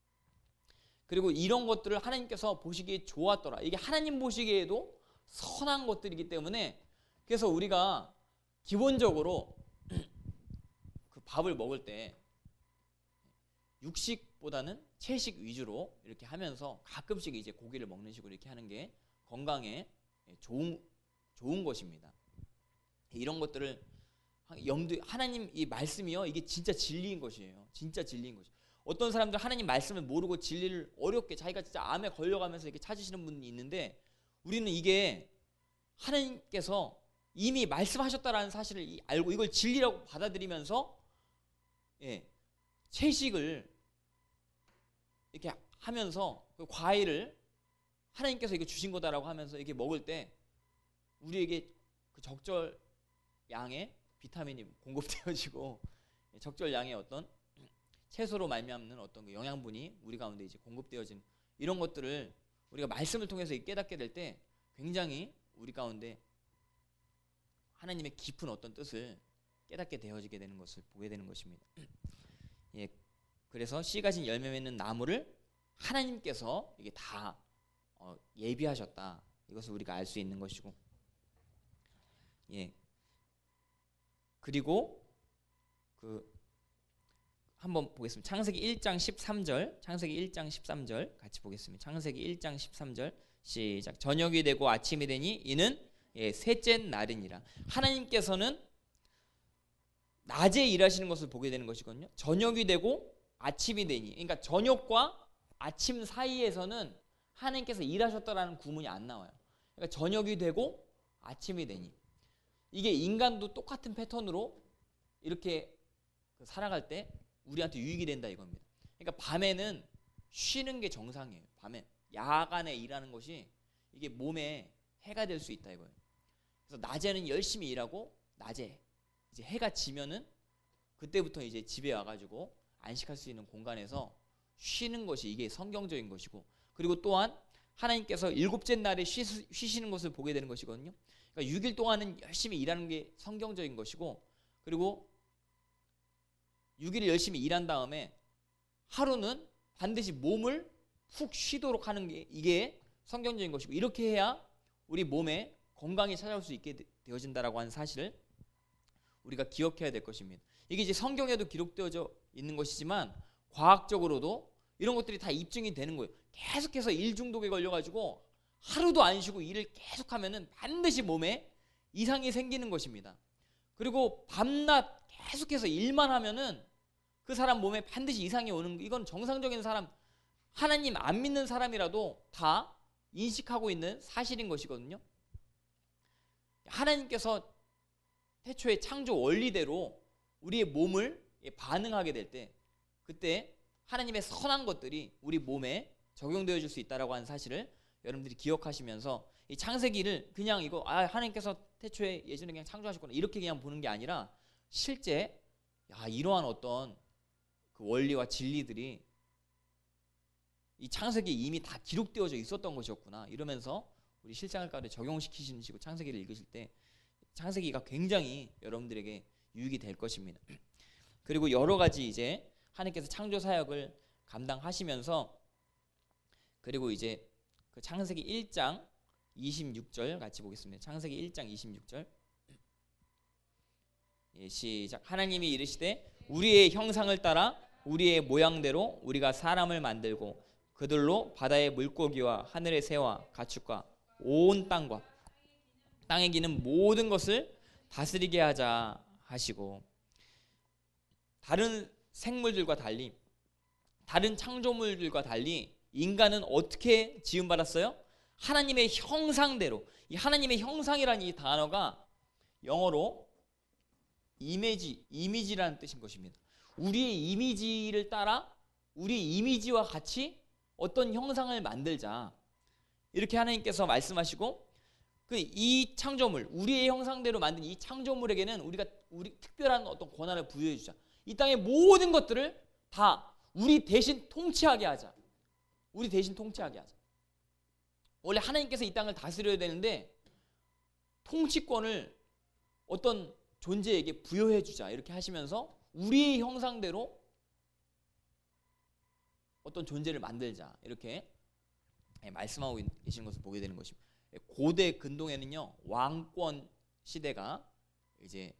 A: 그리고 이런 것들을 하나님께서 보시기에 좋았더라. 이게 하나님 보시기에도 선한 것들이기 때문에 그래서 우리가 기본적으로 그 밥을 먹을 때 육식보다는 채식 위주로 이렇게 하면서 가끔씩 이제 고기를 먹는 식으로 이렇게 하는 게 건강에 좋은 좋은 것입니다. 이런 것들을 염두에, 하나님 이 말씀이요, 이게 진짜 진리인 것이에요. 진짜 진리인 것이. 어떤 사람들 하나님 말씀을 모르고 진리를 어렵게 자기가 진짜 암에 걸려가면서 이렇게 찾으시는 분이 있는데 우리는 이게 하나님께서 이미 말씀하셨다라는 사실을 알고 이걸 진리라고 받아들이면서 예, 채식을 이렇게 하면서 그 과일을 하나님께서 이거 주신 거다라고 하면서 이렇게 먹을 때 우리에게 그 적절 양의 비타민이 공급되어지고 적절 양의 어떤 채소로 말미암는 어떤 그 영양분이 우리 가운데 이제 공급되어지는 이런 것들을 우리가 말씀을 통해서 깨닫게 될 때 굉장히 우리 가운데 하나님의 깊은 어떤 뜻을 깨닫게 되어지게 되는 것을 보게 되는 것입니다. 예, 그래서 씨 가진 열매 맺는 나무를 하나님께서 이게 다 어, 예비하셨다. 이것을 우리가 알 수 있는 것이고, 예, 그리고 그 한번 보겠습니다. 창세기 일 장 십삼 절, 창세기 일 장 십삼 절 같이 보겠습니다. 창세기 일 장 십삼 절 시작. 저녁이 되고 아침이 되니 이는 예, 셋째 날이니라. 하나님께서는 낮에 일하시는 것을 보게 되는 것이거든요. 저녁이 되고 아침이 되니, 그러니까 저녁과 아침 사이에서는 하나님께서 일하셨다라는 구문이 안 나와요. 그러니까 저녁이 되고 아침이 되니, 이게 인간도 똑같은 패턴으로 이렇게 살아갈 때 우리한테 유익이 된다 이겁니다. 그러니까 밤에는 쉬는 게 정상이에요. 밤에 야간에 일하는 것이 이게 몸에 해가 될 수 있다 이거예요. 그래서 낮에는 열심히 일하고 낮에 이제 해가 지면은 그때부터 이제 집에 와가지고 안식할 수 있는 공간에서 쉬는 것이 이게 성경적인 것이고, 그리고 또한 하나님께서 일곱째 날에 쉬, 쉬시는 것을 보게 되는 것이거든요. 그러니까 육 일 동안은 열심히 일하는 게 성경적인 것이고, 그리고 육 일 열심히 일한 다음에 하루는 반드시 몸을 푹 쉬도록 하는 게 이게 성경적인 것이고, 이렇게 해야 우리 몸에 건강이 찾아올 수 있게 되어진다라고 하는 사실을 우리가 기억해야 될 것입니다. 이게 이제 성경에도 기록되어져 있는 것이지만 과학적으로도 이런 것들이 다 입증이 되는 거예요. 계속해서 일 중독에 걸려가지고 하루도 안 쉬고 일을 계속하면은 반드시 몸에 이상이 생기는 것입니다. 그리고 밤낮 계속해서 일만 하면은 그 사람 몸에 반드시 이상이 오는 거, 이건 정상적인 사람, 하나님 안 믿는 사람이라도 다 인식하고 있는 사실인 것이거든요. 하나님께서 태초의 창조 원리대로 우리의 몸을 반응하게 될 때, 그때 하나님의 선한 것들이 우리 몸에 적용되어 줄 수 있다라고 하는 사실을 여러분들이 기억하시면서 이 창세기를 그냥 이거 아 하나님께서 태초에 예전에 그냥 창조하셨구나 이렇게 그냥 보는 게 아니라 실제 야 이러한 어떤 그 원리와 진리들이 이 창세기에 이미 다 기록되어져 있었던 것이었구나 이러면서 우리 실생활 가운데 적용시키시고 창세기를 읽으실 때 창세기가 굉장히 여러분들에게 유익이 될 것입니다. 그리고 여러 가지 이제 하나님께서 창조 사역을 감당하시면서, 그리고 이제 그 창세기 일 장 이십육 절 같이 보겠습니다. 창세기 일 장 이십육 절. 예, 시작. 하나님이 이르시되 우리의 형상을 따라 우리의 모양대로 우리가 사람을 만들고 그들로 바다의 물고기와 하늘의 새와 가축과 온 땅과 땅에 기는 모든 것을 다스리게 하자 하시고, 다른 생물들과 달리 다른 창조물들과 달리 인간은 어떻게 지음받았어요? 하나님의 형상대로. 이 하나님의 형상이라는 이 단어가 영어로 이미지, 이미지라는 뜻인 것입니다. 우리의 이미지를 따라 우리 이미지와 같이 어떤 형상을 만들자 이렇게 하나님께서 말씀하시고, 그 이 창조물 우리의 형상대로 만든 이 창조물에게는 우리가 우리 특별한 어떤 권한을 부여해 주자. 이 땅의 모든 것들을 다 우리 대신 통치하게 하자. 우리 대신 통치하게 하자. 원래 하나님께서 이 땅을 다스려야 되는데 통치권을 어떤 존재에게 부여해 주자 이렇게 하시면서 우리의 형상대로 어떤 존재를 만들자 이렇게 말씀하고 계시는 것을 보게 되는 것입니다. 고대 근동에는요 왕권 시대가 이제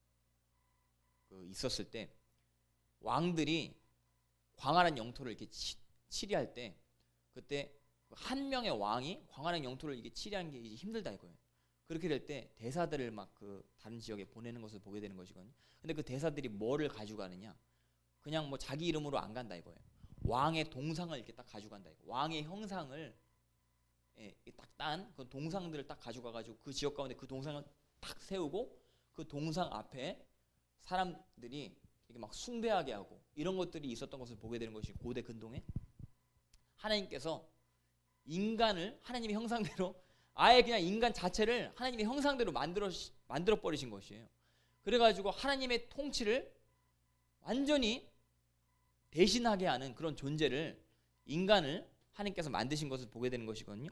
A: 그 있었을 때 왕들이 광활한 영토를 이렇게 치, 치리할 때 그때 한 명의 왕이 광활한 영토를 이게 치리하는 게 이제 힘들다 이거예요. 그렇게 될 때 대사들을 막 그 다른 지역에 보내는 것을 보게 되는 것이거든요. 근데 그 대사들이 뭐를 가져가느냐? 그냥 뭐 자기 이름으로 안 간다 이거예요. 왕의 동상을 이렇게 딱 가져간다 이거. 왕의 형상을 예, 딱 딴 그 동상들을 딱 가져가가지고 그 지역 가운데 그 동상을 딱 세우고 그 동상 앞에 사람들이 이렇게 막 숭배하게 하고 이런 것들이 있었던 것을 보게 되는 것이 고대 근동에 하나님께서 인간을 하나님의 형상대로 아예 그냥 인간 자체를 하나님의 형상대로 만들어 만들어 버리신 것이에요. 그래가지고 하나님의 통치를 완전히 대신하게 하는 그런 존재를 인간을 하나님께서 만드신 것을 보게 되는 것이거든요.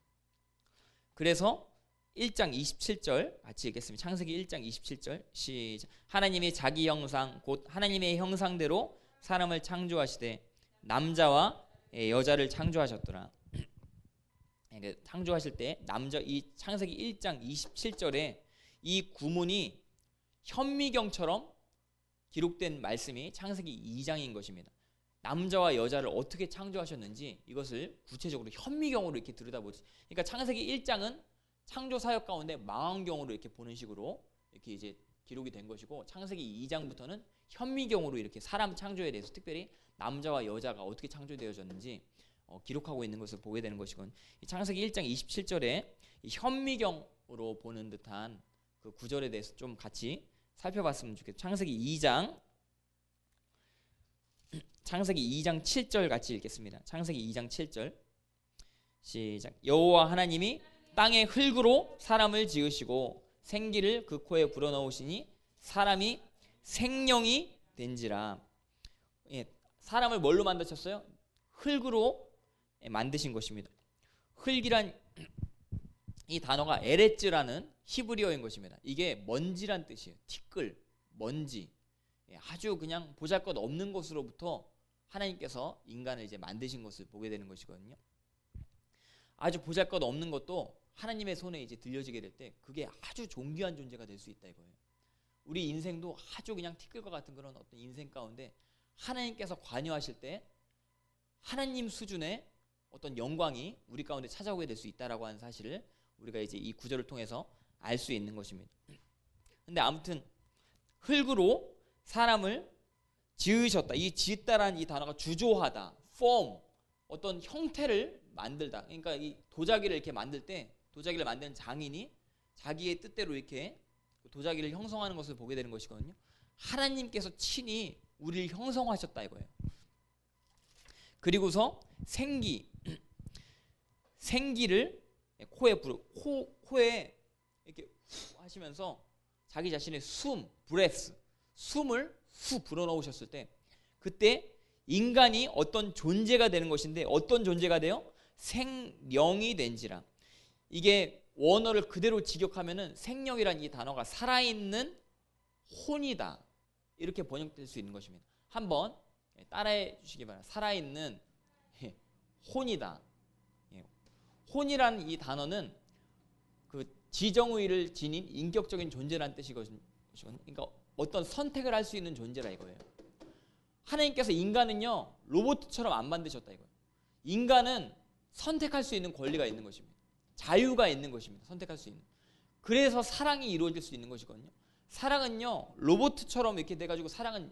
A: 그래서 일 장 이십칠 절 같이 읽겠습니다. 창세기 일 장 이십칠 절 시작. 하나님이 자기 형상 곧 하나님의 형상대로 사람을 창조하시되 남자와 여자를 창조하셨더라. 창조하실 때 남자 이 창세기 일 장 이십칠 절에 이 구문이 현미경처럼 기록된 말씀이 창세기 이 장인 것입니다. 남자와 여자를 어떻게 창조하셨는지 이것을 구체적으로 현미경으로 이렇게 들여다보지. 그러니까 창세기 일 장은 창조 사역 가운데 망원경으로 이렇게 보는 식으로 이렇게 이제 기록이 된 것이고, 창세기 이 장부터는 현미경으로 이렇게 사람 창조에 대해서 특별히 남자와 여자가 어떻게 창조되어졌는지 어, 기록하고 있는 것을 보게 되는 것이건, 이 창세기 일 장 이십칠 절에 이 현미경으로 보는 듯한 그 구절에 대해서 좀 같이 살펴봤으면 좋겠어요. 창세기 이 장 창세기 이 장 칠 절 같이 읽겠습니다. 창세기 이 장 칠 절 시작. 여호와 하나님이 땅의 흙으로 사람을 지으시고 생기를 그 코에 불어넣으시니 사람이 생명이 된지라. 예, 사람을 뭘로 만드셨어요? 흙으로 만드신 것입니다. 흙이란 이 단어가 에레츠라는 히브리어인 것입니다. 이게 먼지란 뜻이에요. 티끌, 먼지. 예, 아주 그냥 보잘것없는 것으로부터 하나님께서 인간을 이제 만드신 것을 보게 되는 것이거든요. 아주 보잘것없는 것도 하나님의 손에 이제 들려지게 될 때 그게 아주 존귀한 존재가 될 수 있다 이거예요. 우리 인생도 아주 그냥 티끌과 같은 그런 어떤 인생 가운데 하나님께서 관여하실 때 하나님 수준의 어떤 영광이 우리 가운데 찾아오게 될 수 있다라고 하는 사실을 우리가 이제 이 구절을 통해서 알 수 있는 것입니다. 근데 아무튼 흙으로 사람을 지으셨다. 이 지었다라는 이 단어가 주조하다, form, 어떤 형태를 만들다. 그러니까 이 도자기를 이렇게 만들 때 도자기를 만드는 장인이 자기의 뜻대로 이렇게 도자기를 형성하는 것을 보게 되는 것이거든요. 하나님께서 친히 우리를 형성하셨다 이거예요. 그리고서 생기, 생기를 코에 불어, 코, 코에 이렇게 후 하시면서 자기 자신의 숨, breath, 숨을 후 불어넣으셨을 때 그때 인간이 어떤 존재가 되는 것인데 어떤 존재가 돼요? 생령이 된지라. 이게 원어를 그대로 직역하면은 생령이란 이 단어가 살아있는 혼이다 이렇게 번역될 수 있는 것입니다. 한번 따라해 주시기 바랍니다. 살아있는 혼이다. 혼이라는 이 단어는 그 지정의를 지닌 인격적인 존재라는 뜻이거든요. 그러니까 어떤 선택을 할 수 있는 존재라 이거예요. 하나님께서 인간은요 로봇처럼 안 만드셨다 이거예요. 인간은 선택할 수 있는 권리가 있는 것입니다. 자유가 있는 것입니다. 선택할 수 있는. 그래서 사랑이 이루어질 수 있는 것이거든요. 사랑은요 로봇처럼 이렇게 돼가지고 사랑은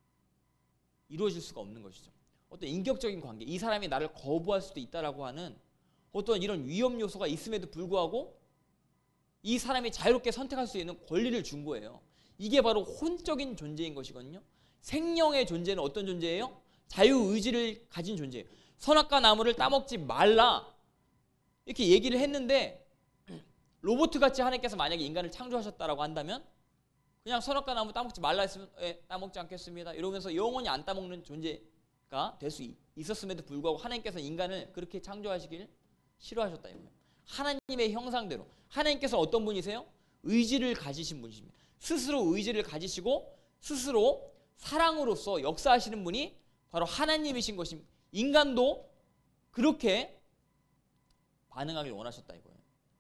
A: 이루어질 수가 없는 것이죠. 어떤 인격적인 관계, 이 사람이 나를 거부할 수도 있다라고 하는 어떤 이런 위험 요소가 있음에도 불구하고 이 사람이 자유롭게 선택할 수 있는 권리를 준 거예요. 이게 바로 혼적인 존재인 것이거든요. 생명의 존재는 어떤 존재예요? 자유의지를 가진 존재예요. 선악과 나무를 따먹지 말라 이렇게 얘기를 했는데 로봇같이 하나님께서 만약에 인간을 창조하셨다라고 한다면 그냥 선악과 나무 따먹지 말라 했으면 예, 따먹지 않겠습니다 이러면서 영원히 안 따먹는 존재가 될 수 있었음에도 불구하고 하나님께서 인간을 그렇게 창조하시길 싫어하셨다 이거예요. 하나님의 형상대로. 하나님께서 어떤 분이세요? 의지를 가지신 분이십니다. 스스로 의지를 가지시고 스스로 사랑으로서 역사하시는 분이 바로 하나님이신 것입니다. 인간도 그렇게 반응하길 원하셨다 이거예요.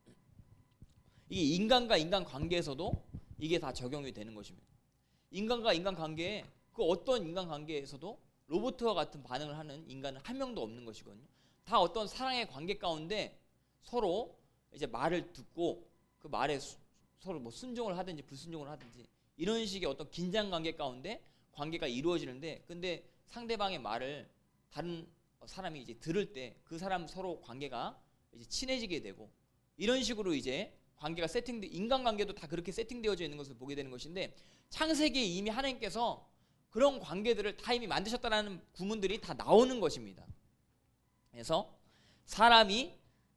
A: 이게 인간과 인간 관계에서도 이게 다 적용이 되는 것입니다. 인간과 인간 관계에 그 어떤 인간 관계에서도 로봇과 같은 반응을 하는 인간은 한 명도 없는 것이거든요. 다 어떤 사랑의 관계 가운데 서로 이제 말을 듣고 그 말에 수, 서로 뭐 순종을 하든지 불순종을 하든지 이런 식의 어떤 긴장 관계 가운데 관계가 이루어지는데 근데 상대방의 말을 다른 사람이 이제 들을 때 그 사람 서로 관계가 이제 친해지게 되고 이런 식으로 이제 관계가 세팅돼 인간 관계도 다 그렇게 세팅되어져 있는 것을 보게 되는 것인데 창세기에 이미 하나님께서 그런 관계들을 다 이미 만드셨다라는 구문들이 다 나오는 것입니다. 그래서 사람이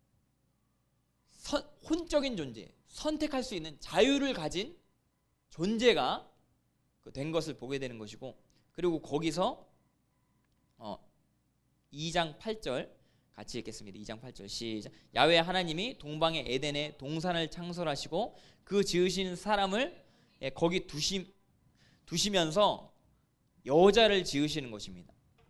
A: 선, 혼적인 존재, 선택할 수 있는 자유를 가진 존재가 된 것을 보게 되는 것이고 그리고 거기서 어, 이 장 팔 절 같이 읽겠습니다. 이 장 팔 절 시작. 야훼 하나님이 동방의 에덴에 동산을 창설하시고 그 지으신 사람을 예, 거기 두시, 두시면서 여자를 지으시는 것입니다.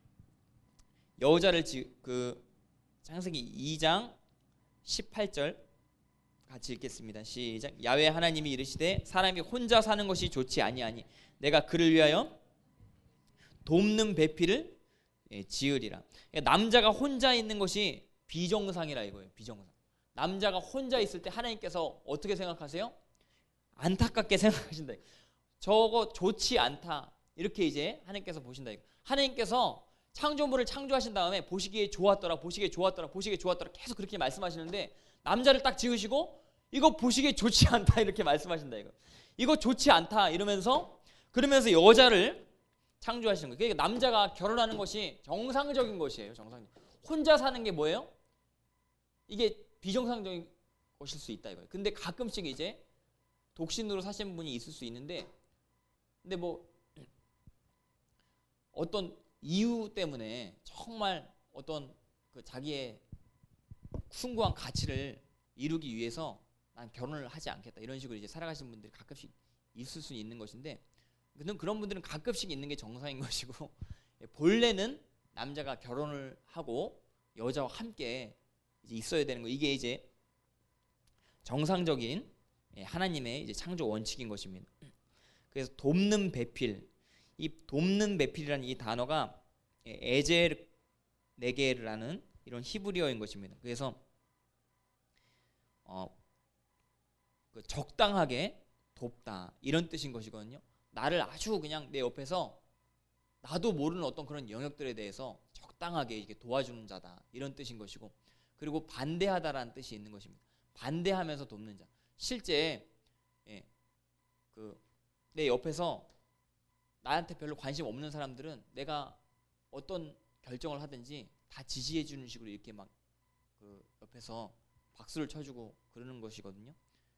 A: 여자를 지, 그 창세기 이 장 십팔 절 같이 읽겠습니다. 시작. 야훼 하나님이 이르시되 사람이 혼자 사는 것이 좋지 아니하니 내가 그를 위하여 돕는 배필을 예, 지으리라. 그러니까 남자가 혼자 있는 것이 비정상이라 이거예요. 비정상. 남자가 혼자 있을 때 하나님께서 어떻게 생각하세요? 안타깝게 생각하신다. 저거 좋지 않다. 이렇게 이제 하나님께서 보신다. 하나님께서 창조물을 창조하신 다음에 보시기에 좋았더라, 보시기에 좋았더라, 보시기에 좋았더라 계속 그렇게 말씀하시는데 남자를 딱 지으시고 이거 보시기에 좋지 않다 이렇게 말씀하신다. 이거 이거 좋지 않다 이러면서 그러면서 여자를 창조하시는 거예요. 그러니까 남자가 결혼하는 것이 정상적인 것이에요. 정상. 혼자 사는 게 뭐예요? 이게 비정상적인 것일 수 있다 이거예요. 근데 가끔씩 이제 독신으로 사시는 분이 있을 수 있는데, 근데 뭐 어떤 이유 때문에 정말 어떤 그 자기의 숭고한 가치를 이루기 위해서 난 결혼을 하지 않겠다 이런 식으로 이제 살아가시는 분들이 가끔씩 있을 수 있는 것인데, 그런 분들은 가끔씩 있는 게 정상인 것이고, 본래는 남자가 결혼을 하고 여자와 함께 이제 있어야 되는 거, 이게 이제 정상적인 하나님의 이제 창조 원칙인 것입니다. 그래서 돕는 배필, 이 돕는 배필이라는 이 단어가 에젤 네게르라는 이런 히브리어인 것입니다. 그래서 어, 그 적당하게 돕다 이런 뜻인 것이거든요. 나를 아주 그냥 내 옆에서 나도 모르는 어떤 그런 영역들에 대해서 적당하게 이렇게 도와주는 자다 이런 뜻인 것이고, 그리고 반대하다라는 뜻이 있는 것입니다. 반대하면서 돕는 자. 실제 예, 그 내 옆에서 나한테 별로 관심 없는 사람들은 내가 어떤 결정을 하든지 다 지지해 주는 식으로 이렇게 막 그 옆에서 박수를 쳐주고 그러는 것이거든요.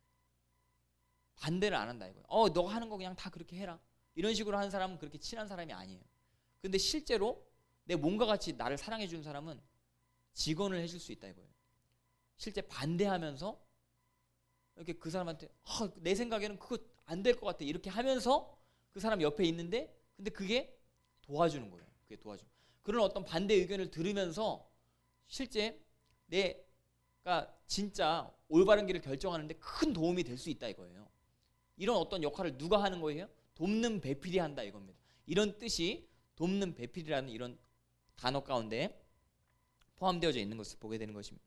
A: 반대를 안 한다 이거예요. 어, 너가 하는 거 그냥 다 그렇게 해라. 이런 식으로 하는 사람은 그렇게 친한 사람이 아니에요. 근데 실제로 내 몸과 같이 나를 사랑해 주는 사람은 직언을 해줄 수 있다 이거예요. 실제 반대하면서 이렇게 그 사람한테 아, 내 생각에는 그거 안 될 것 같아 이렇게 하면서 그 사람 옆에 있는데, 근데 그게 도와주는 거예요. 그게 도와줘. 그런 어떤 반대 의견을 들으면서 실제 내가 진짜 올바른 길을 결정하는데 큰 도움이 될 수 있다 이거예요. 이런 어떤 역할을 누가 하는 거예요? 돕는 배필이 한다 이겁니다. 이런 뜻이 돕는 배필이라는 이런 단어 가운데 포함되어져 있는 것을 보게 되는 것입니다.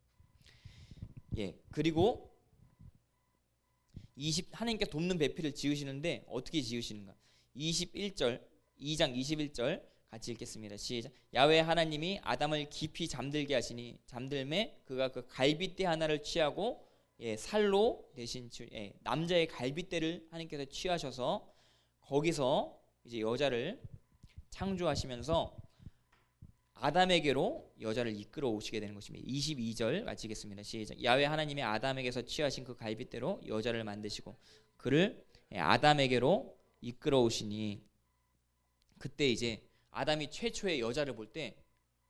A: 예, 그리고 이십 하나님께 돕는 배필을 지으시는데 어떻게 지으시는가? 이십일 절, 이 장 이십일 절 같이 읽겠습니다. 시작. 야훼 하나님이 아담을 깊이 잠들게 하시니 잠들매 그가 그 갈빗대 하나를 취하고 예, 살로 대신 예, 남자의 갈빗대를 하나님께서 취하셔서 거기서 이제 여자를 창조하시면서 아담에게로 여자를 이끌어 오시게 되는 것입니다. 이십이 절 같이 읽겠습니다. 시작. 야훼 하나님이 아담에게서 취하신 그 갈빗대로 여자를 만드시고 그를 아담에게로 이끌어 오시니, 그때 이제 아담이 최초의 여자를 볼 때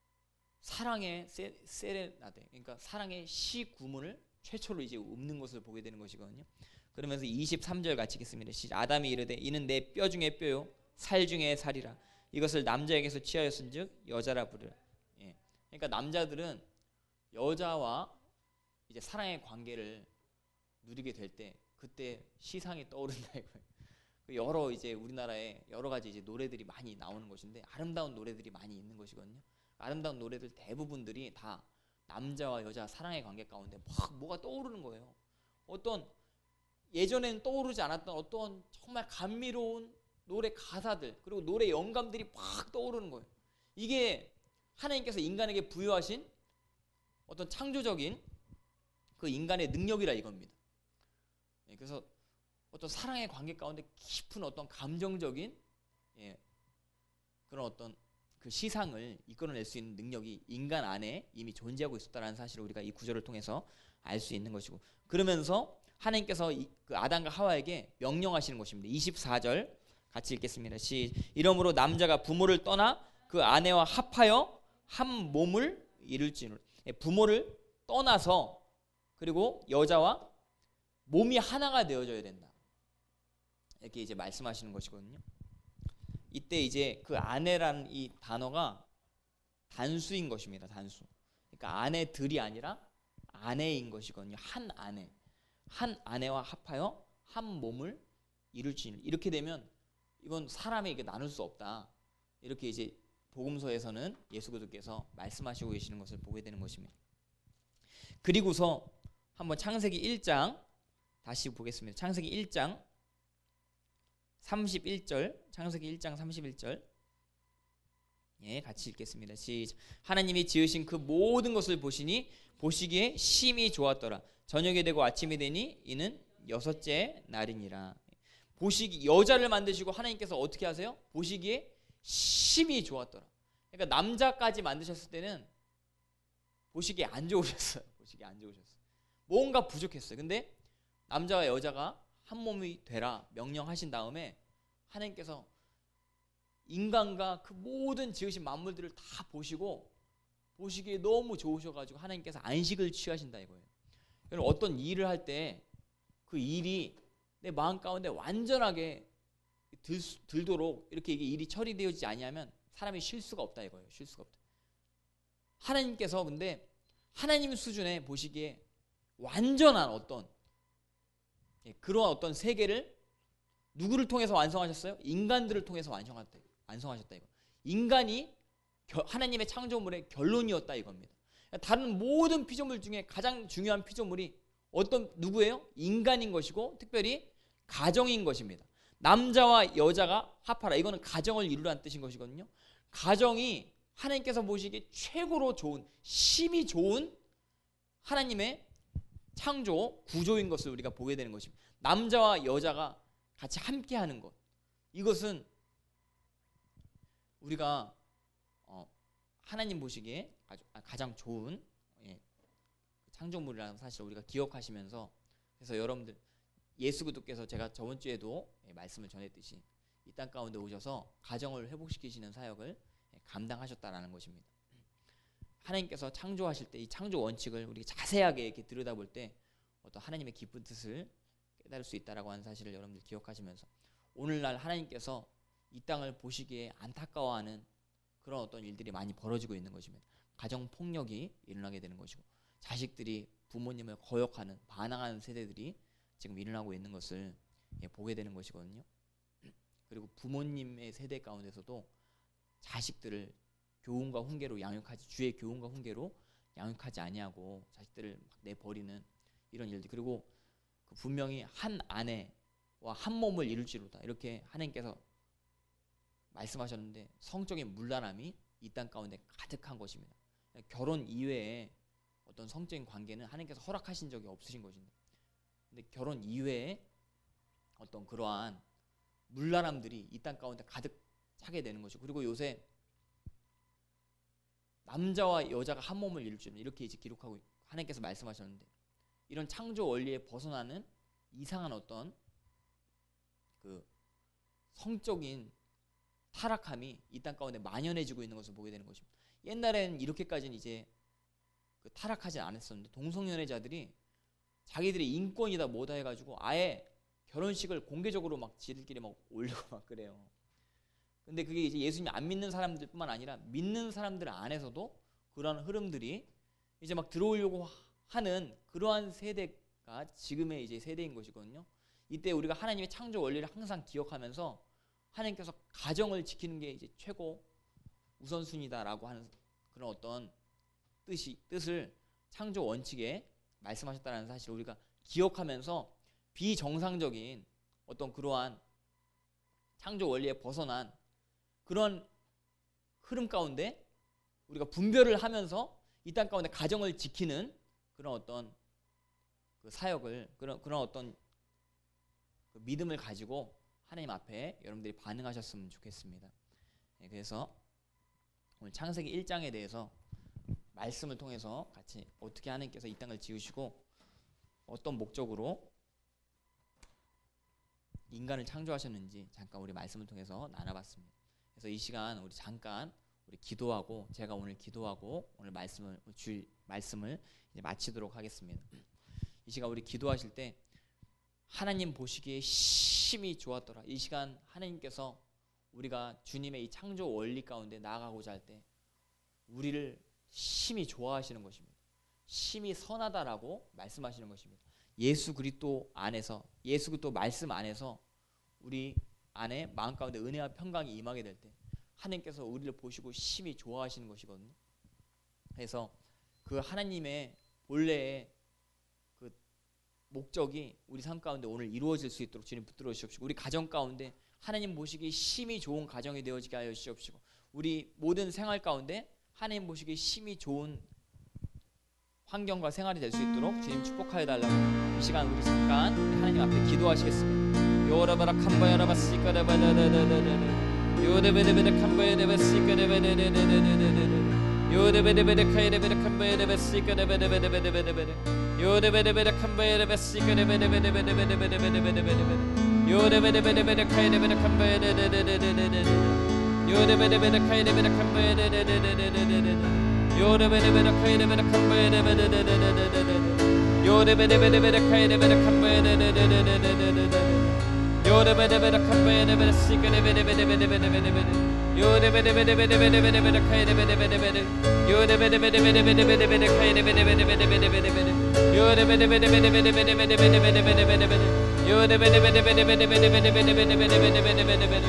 A: 사랑의 세, 세레나데, 그러니까 사랑의 시 구문을 최초로 이제 읊는 것을 보게 되는 것이거든요. 그러면서 이십삼 절 같이 읽겠습니다. 시작. 아담이 이르되 이는 내 뼈 중에 뼈요 살 중에 살이라. 이것을 남자에게서 취하였은즉 여자라 부르라. 예. 그러니까 남자들은 여자와 이제 사랑의 관계를 누리게 될 때 그때 시상이 떠오른다 이거예요. 여러 이제 우리나라에 여러 가지 이제 노래들이 많이 나오는 것인데 아름다운 노래들이 많이 있는 것이거든요. 아름다운 노래들 대부분들이 다 남자와 여자 사랑의 관계 가운데 막 뭐가 떠오르는 거예요. 어떤 예전에는 떠오르지 않았던 어떤 정말 감미로운 노래 가사들, 그리고 노래 영감들이 팍 떠오르는 거예요. 이게 하나님께서 인간에게 부여하신 어떤 창조적인 그 인간의 능력이라 이겁니다. 그래서 어떤 사랑의 관계 가운데 깊은 어떤 감정적인 예, 그런 어떤 그 시상을 이끌어낼 수 있는 능력이 인간 안에 이미 존재하고 있었다는 사실을 우리가 이 구절을 통해서 알 수 있는 것이고, 그러면서 하나님께서 이, 그 아담과 하와에게 명령하시는 것입니다. 이십사 절 같이 읽겠습니다. 시 이러므로 남자가 부모를 떠나 그 아내와 합하여 한 몸을 이룰지니. 부모를 떠나서 그리고 여자와 몸이 하나가 되어져야 된다. 이렇게 이제 말씀하시는 것이거든요. 이때 이제 그 아내라는 이 단어가 단수인 것입니다. 단수. 그러니까 아내들이 아니라 아내인 것이거든요. 한 아내. 한 아내와 합하여 한 몸을 이룰지니. 이렇게 되면 이건 사람에게 나눌 수 없다. 이렇게 이제 복음서에서는 예수 그리스도께서 말씀하시고 계시는 것을 보게 되는 것입니다. 그리고서 한번 창세기 일 장 다시 보겠습니다. 창세기 일 장 삼십일 절, 창세기 일 장 삼십일 절 예, 같이 읽겠습니다. 시작. 하나님이 지으신 그 모든 것을 보시니 보시기에 심히 좋았더라. 저녁이 되고 아침이 되니 이는 여섯째 날이니라. 보시기 여자를 만드시고 하나님께서 어떻게 하세요? 보시기에 심히 좋았더라. 그러니까 남자까지 만드셨을 때는 보시기에 안 좋으셨어요. 보시기에 안 좋으셨어요. 뭔가 부족했어요. 근데 남자와 여자가 한 몸이 되라 명령하신 다음에 하나님께서 인간과 그 모든 지으신 만물들을 다 보시고 보시기에 너무 좋으셔가지고 하나님께서 안식을 취하신다 이거예요. 여러분 어떤 일을 할 때 그 일이 내 마음 가운데 완전하게 들, 들도록 이렇게 이게 일이 처리되어지지 아니하면 사람이 쉴 수가 없다 이거예요. 쉴 수가 없다. 하나님께서 근데 하나님 수준에 보시기에 완전한 어떤 그러한 어떤 세계를 누구를 통해서 완성하셨어요? 인간들을 통해서 완성하셨다. 완성하셨다 이거. 인간이 하나님의 창조물의 결론이었다 이겁니다. 다른 모든 피조물 중에 가장 중요한 피조물이 어떤 누구예요? 인간인 것이고 특별히 가정인 것입니다. 남자와 여자가 합하라. 이거는 가정을 이루라는 뜻인 것이거든요. 가정이 하나님께서 보시기에 최고로 좋은, 심히 좋은 하나님의 창조 구조인 것을 우리가 보게 되는 것입니다. 남자와 여자가 같이 함께하는 것, 이것은 우리가 어, 하나님 보시기에 아주 가장 좋은 예, 창조물이라는 사실을 우리가 기억하시면서, 그래서 여러분들 예수 그리스도께서 제가 저번 주에도 예, 말씀을 전했듯이 이 땅 가운데 오셔서 가정을 회복시키시는 사역을 예, 감당하셨다라는 것입니다. 하나님께서 창조하실 때 이 창조 원칙을 우리가 자세하게 이렇게 들여다볼 때 어떤 하나님의 깊은 뜻을 깨달을 수 있다라고 하는 사실을 여러분들 기억하시면서, 오늘날 하나님께서 이 땅을 보시기에 안타까워하는 그런 어떤 일들이 많이 벌어지고 있는 것입니다. 가정 폭력이 일어나게 되는 것이고, 자식들이 부모님을 거역하는, 반항하는 세대들이 지금 일어나고 있는 것을 예, 보게 되는 것이거든요. 그리고 부모님의 세대 가운데서도 자식들을 교훈과 훈계로 양육하지, 주의 교훈과 훈계로 양육하지 아니하고 자식들을 막 내버리는 이런 일들, 그리고 그 분명히 한 아내와 한 몸을 이룰지로다 이렇게 하나님께서 말씀하셨는데, 성적인 문란함이 이 땅 가운데 가득한 것입니다. 결혼 이외에 어떤 성적인 관계는 하나님께서 허락하신 적이 없으신 것인데, 근데 결혼 이외에 어떤 그러한 문란함들이 이 땅 가운데 가득 차게 되는 것이고, 그리고 요새 남자와 여자가 한 몸을 이룰 줄 이렇게 이제 기록하고 하나님께서 말씀하셨는데, 이런 창조 원리에 벗어나는 이상한 어떤 그 성적인 타락함이 이 땅 가운데 만연해지고 있는 것을 보게 되는 것입니다. 옛날에는 이렇게까지는 이제 그 타락하지 않았었는데, 동성연애자들이 자기들의 인권이다 뭐다 해가지고 아예 결혼식을 공개적으로 막 지들끼리 막 올리고 막 그래요. 근데 그게 이제 예수님 안 믿는 사람들뿐만 아니라 믿는 사람들 안에서도 그러한 흐름들이 이제 막 들어오려고 하는 그러한 세대가 지금의 이제 세대인 것이거든요. 이때 우리가 하나님의 창조 원리를 항상 기억하면서 하나님께서 가정을 지키는 게 이제 최고 우선순위다라고 하는 그런 어떤 뜻이 뜻을 창조 원칙에 말씀하셨다는 사실을 우리가 기억하면서, 비정상적인 어떤 그러한 창조 원리에 벗어난 그런 흐름 가운데 우리가 분별을 하면서 이 땅 가운데 가정을 지키는 그런 어떤 그 사역을, 그런 그런 어떤 그 믿음을 가지고 하나님 앞에 여러분들이 반응하셨으면 좋겠습니다. 네, 그래서 오늘 창세기 일 장에 대해서 말씀을 통해서 같이 어떻게 하나님께서 이 땅을 지으시고 어떤 목적으로 인간을 창조하셨는지 잠깐 우리 말씀을 통해서 나눠봤습니다. 그래서 이 시간 우리 잠깐 우리 기도하고, 제가 오늘 기도하고 오늘 말씀을 줄 말씀을 이제 마치도록 하겠습니다. 이 시간 우리 기도하실 때 하나님 보시기에 심히 좋았더라. 이 시간 하나님께서 우리가 주님의 이 창조 원리 가운데 나아가고자 할 때 우리를 심히 좋아하시는 것입니다. 심히 선하다라고 말씀하시는 것입니다. 예수 그리스도 안에서, 예수 그리스도 말씀 안에서 우리 안에 마음 가운데 은혜와 평강이 임하게 될 때 하나님께서 우리를 보시고 심히 좋아하시는 것이거든요. 그래서 그 하나님의 본래의 그 목적이 우리 삶 가운데 오늘 이루어질 수 있도록 주님 붙들어 주시옵시고, 우리 가정 가운데 하나님 보시기 심히 좋은 가정이 되어지게 하여 주시옵시고, 우리 모든 생활 가운데 하나님 보시기 심히 좋은 환경과 생활이 될 수 있도록 주님 축복하여 달라고 이 시간 우리 잠깐 하나님 앞에 기도하시겠습니다. 요라바라 캄바야라바시까라바다다다다다
B: 요레베레베레 캄바에레베 시카레베레레레레레레레레 요레베레베레 카이레베레 캄바에레베 시카레베레베레베레베레 요레베레베레 캄바에레베 시카레베레베레베레베레베레베레베레 요레베레베레 카이레베레 캄바에레레레레레레레 요레베레베레 카이레베레 캄바에레레레레레레레 요레베레베레 카이레베레 캄바에레레레레레레레 요레베레베레 카이레베레 캄바에레레레레레레레 요레베레베레 캄바에레베레 시카레베레베레베레베레베레 요레베레베레베레베레베레베레 카이레베레베레베레 요레베레베레베레베레베레 카이레베레베레베레베레베레 요레베레베레베레베레베레베레베레베레 요레베레베레베레베레베레베레베레베레베레베레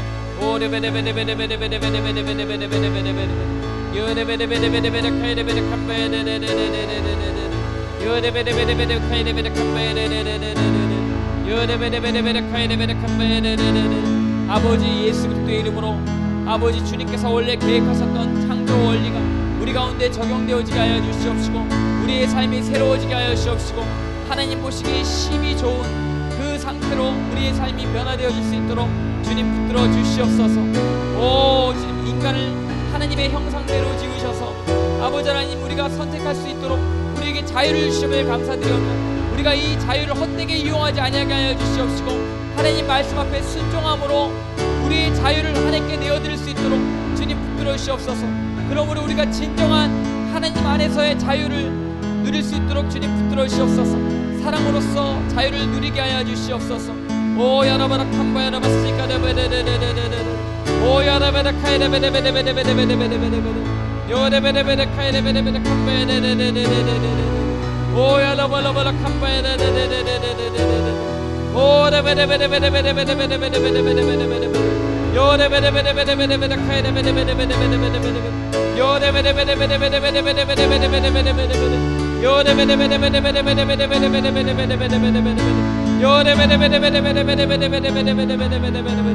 B: 오레베레베레베레베레베레베레베레베레베레베레 요레베레베레베레베레 카이레베레 캄바에레레레레레레레 요레베레베레베레 카이레베레 캄바에레레레레레레 요레베레베레베레 카이레베레 캄바에레레레레 아버지 예수 그리스도의 이름으로 아버지 주님께서 원래 계획하셨던 창조 원리가 우리 가운데 적용되어지게 하여 주시옵시고 우리의 삶이 새로워지게 하여 주시옵시고 하나님 보시기에 심히 좋은 그 상태로 우리의 삶이 변화되어질 수 있도록 주님 붙들어 주시옵소서. 오 주님 인간을 하나님의 형상대로 지으셔서 아버지 하나님 우리가 선택할 수 있도록 우리에게 자유를 주심을 감사드리오며 우리가 이 자유를 헛되게 이용하지 아니하게 하여 주시옵시고 하나님 말씀 앞에 순종함으로 우리의 자유를 하나님께 내어드릴 수 있도록 주님 붙들어 주시옵소서. 그러므로 우리가 진정한 하나님 안에서의 자유를 누릴 수 있도록 주님 붙들어 주시옵소서. 사랑으로서 자유를 누리게 하여 주시옵소서. 오 야라바라 캄바 야라바 시카레베레레레레레레 오 야라바라 카이레베레베레베레베레베레베레 요레베레베레 카이레베레베레 캄바 야레레레레레레레 오 야라바라바라 캄바 야레레레레레레레레 오레베레베레베레베레베레베레베레베레베레 요레베레베레베레베레베레 카이레베레베레베레베레베레 요레베레베레베레베레베레베레베레베레베레 요레베레베레베레베레베레베레베레베레베레베레 요레베레베레베레베레베레베레베레베레베레베레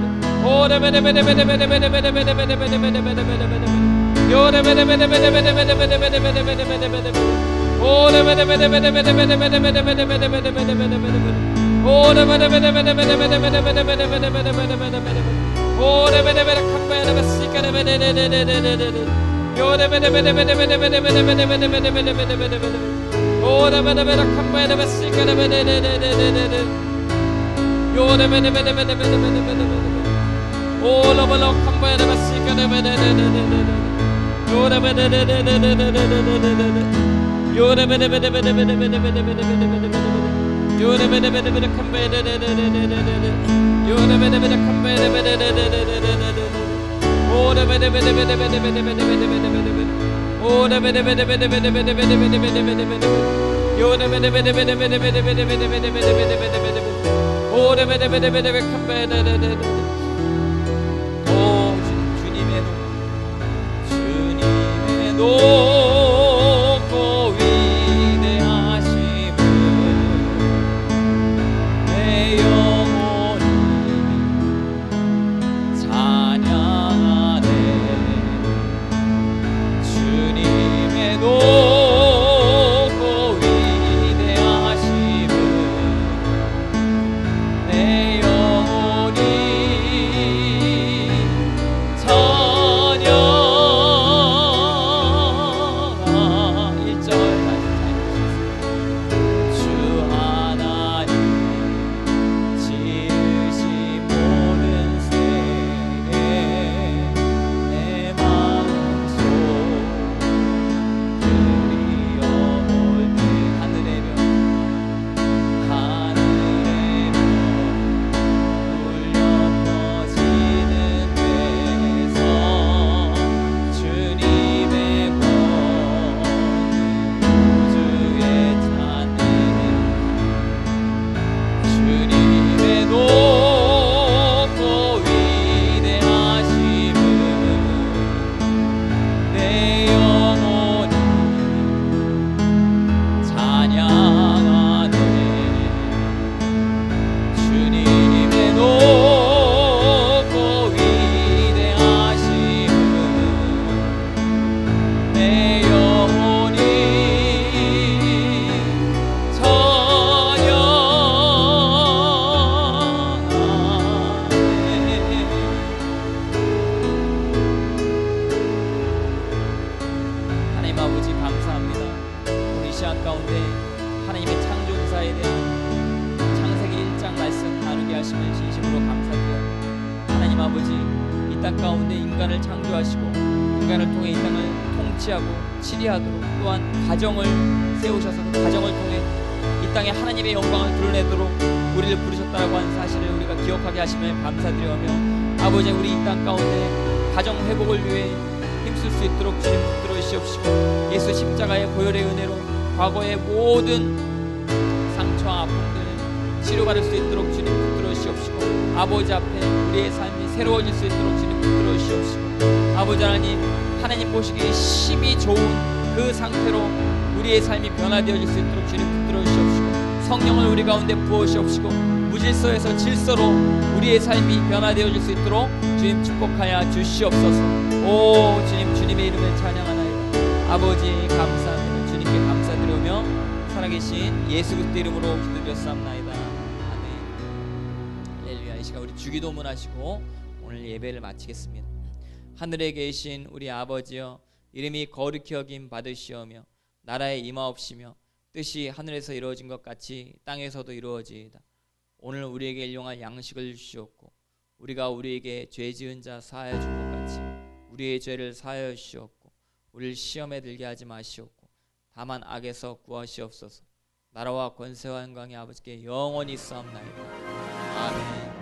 B: 오레베레베레베레베레베레베레베레베레베레베레 요레베레베레베레베레베레베레베레베레베레베레 오레베레베레베레베레베레베레베레베레베레베레베레 오레베레베레베레베레베레베레베레베레베레베레 오레베레베레 캄바에레베 시카레베레레레레레레레 요레베레베레베레베레베레베레베레베레베레베레베레 오레베레베레 캄바에레베 시카레베레레레레레레 요레베레베레베레베레베레베레베레 오레베레 캄바에레베 시카레베레레레레레 요레베레레레레레레레레레 요레베레베레베레베레베레베레베레베레 요레베레베레베레 캄바에레레레레레레레 요레베레베레 캄바에레베레레레레레레 오레베레베레베레베레베레베레베레베레 오레베레베레베레베레베레베레베레베레베레 요레베레베레베레베레베레베레베레베레베레 오레베레베레베레 캄바에레레레레 오 주님의 노 주님의 높고 위대하심을 내 영혼이 찬양하네 주님의 높고 위대하심을 내 영혼이 찬양
A: 하나님 아버지 감사합니다. 우리 시간 가운데 하나님의 창조사에 대한 창세기 일 장 말씀 나누게 하시면 진심으로 감사드려요. 하나님 아버지 이 땅 가운데 인간을 창조하시고 인간을 통해 이 땅을 통치하고 치리하도록 또한 가정을 세우셔서 그 가정을 통해 이 땅에 하나님의 영광을 드러내도록 우리를 부르셨다라고 하는 사실을 우리가 기억하게 하시면 감사드리며 아버지 우리 이 땅 가운데 가정 회복을 위해 힘쓸 수 있도록 주님 붙들어 주시옵시고 예수 십자가의 보혈의 은혜로 과거의 모든 상처와 아픔들 치료받을 수 있도록 주님 붙들어 주시옵시고 아버지 앞에 우리의 삶이 새로워질 수 있도록 주님 붙들어 주시옵시고 아버지 하나님 하나님 보시기에 심히 좋은 그 상태로 우리의 삶이 변화되어질 수 있도록 주님 붙들어 주시옵시고 성령을 우리 가운데 부어 주시옵시고 무질서에서 질서로 우리의 삶이 변화되어질 수 있도록 주님 축복하여 주시옵소서. 오 주님 주님의 이름을 찬양하나이다. 아버지 감사합니다. 주님께 감사드리며 살아계신 예수 그리스도 이름으로 기도드렸사옵나이다. 아멘. 할렐루야. 이 시간 우리 주기도문 하시고 오늘 예배를 마치겠습니다. 하늘에 계신 우리 아버지여 이름이 거룩히 여김 받으시오며 나라에 임하옵시며 뜻이 하늘에서 이루어진 것 같이 땅에서도 이루어지이다. 오늘 우리에게 일용할 양식을 주시옵고 우리가 우리에게 죄 지은 자 사하여 준 것 같이 우리의 죄를 사하여 주시옵고 우리를 시험에 들게 하지 마시옵고 다만 악에서 구하시옵소서. 나라와 권세와 영광이 아버지께 영원히 있사옵나이다. 아멘.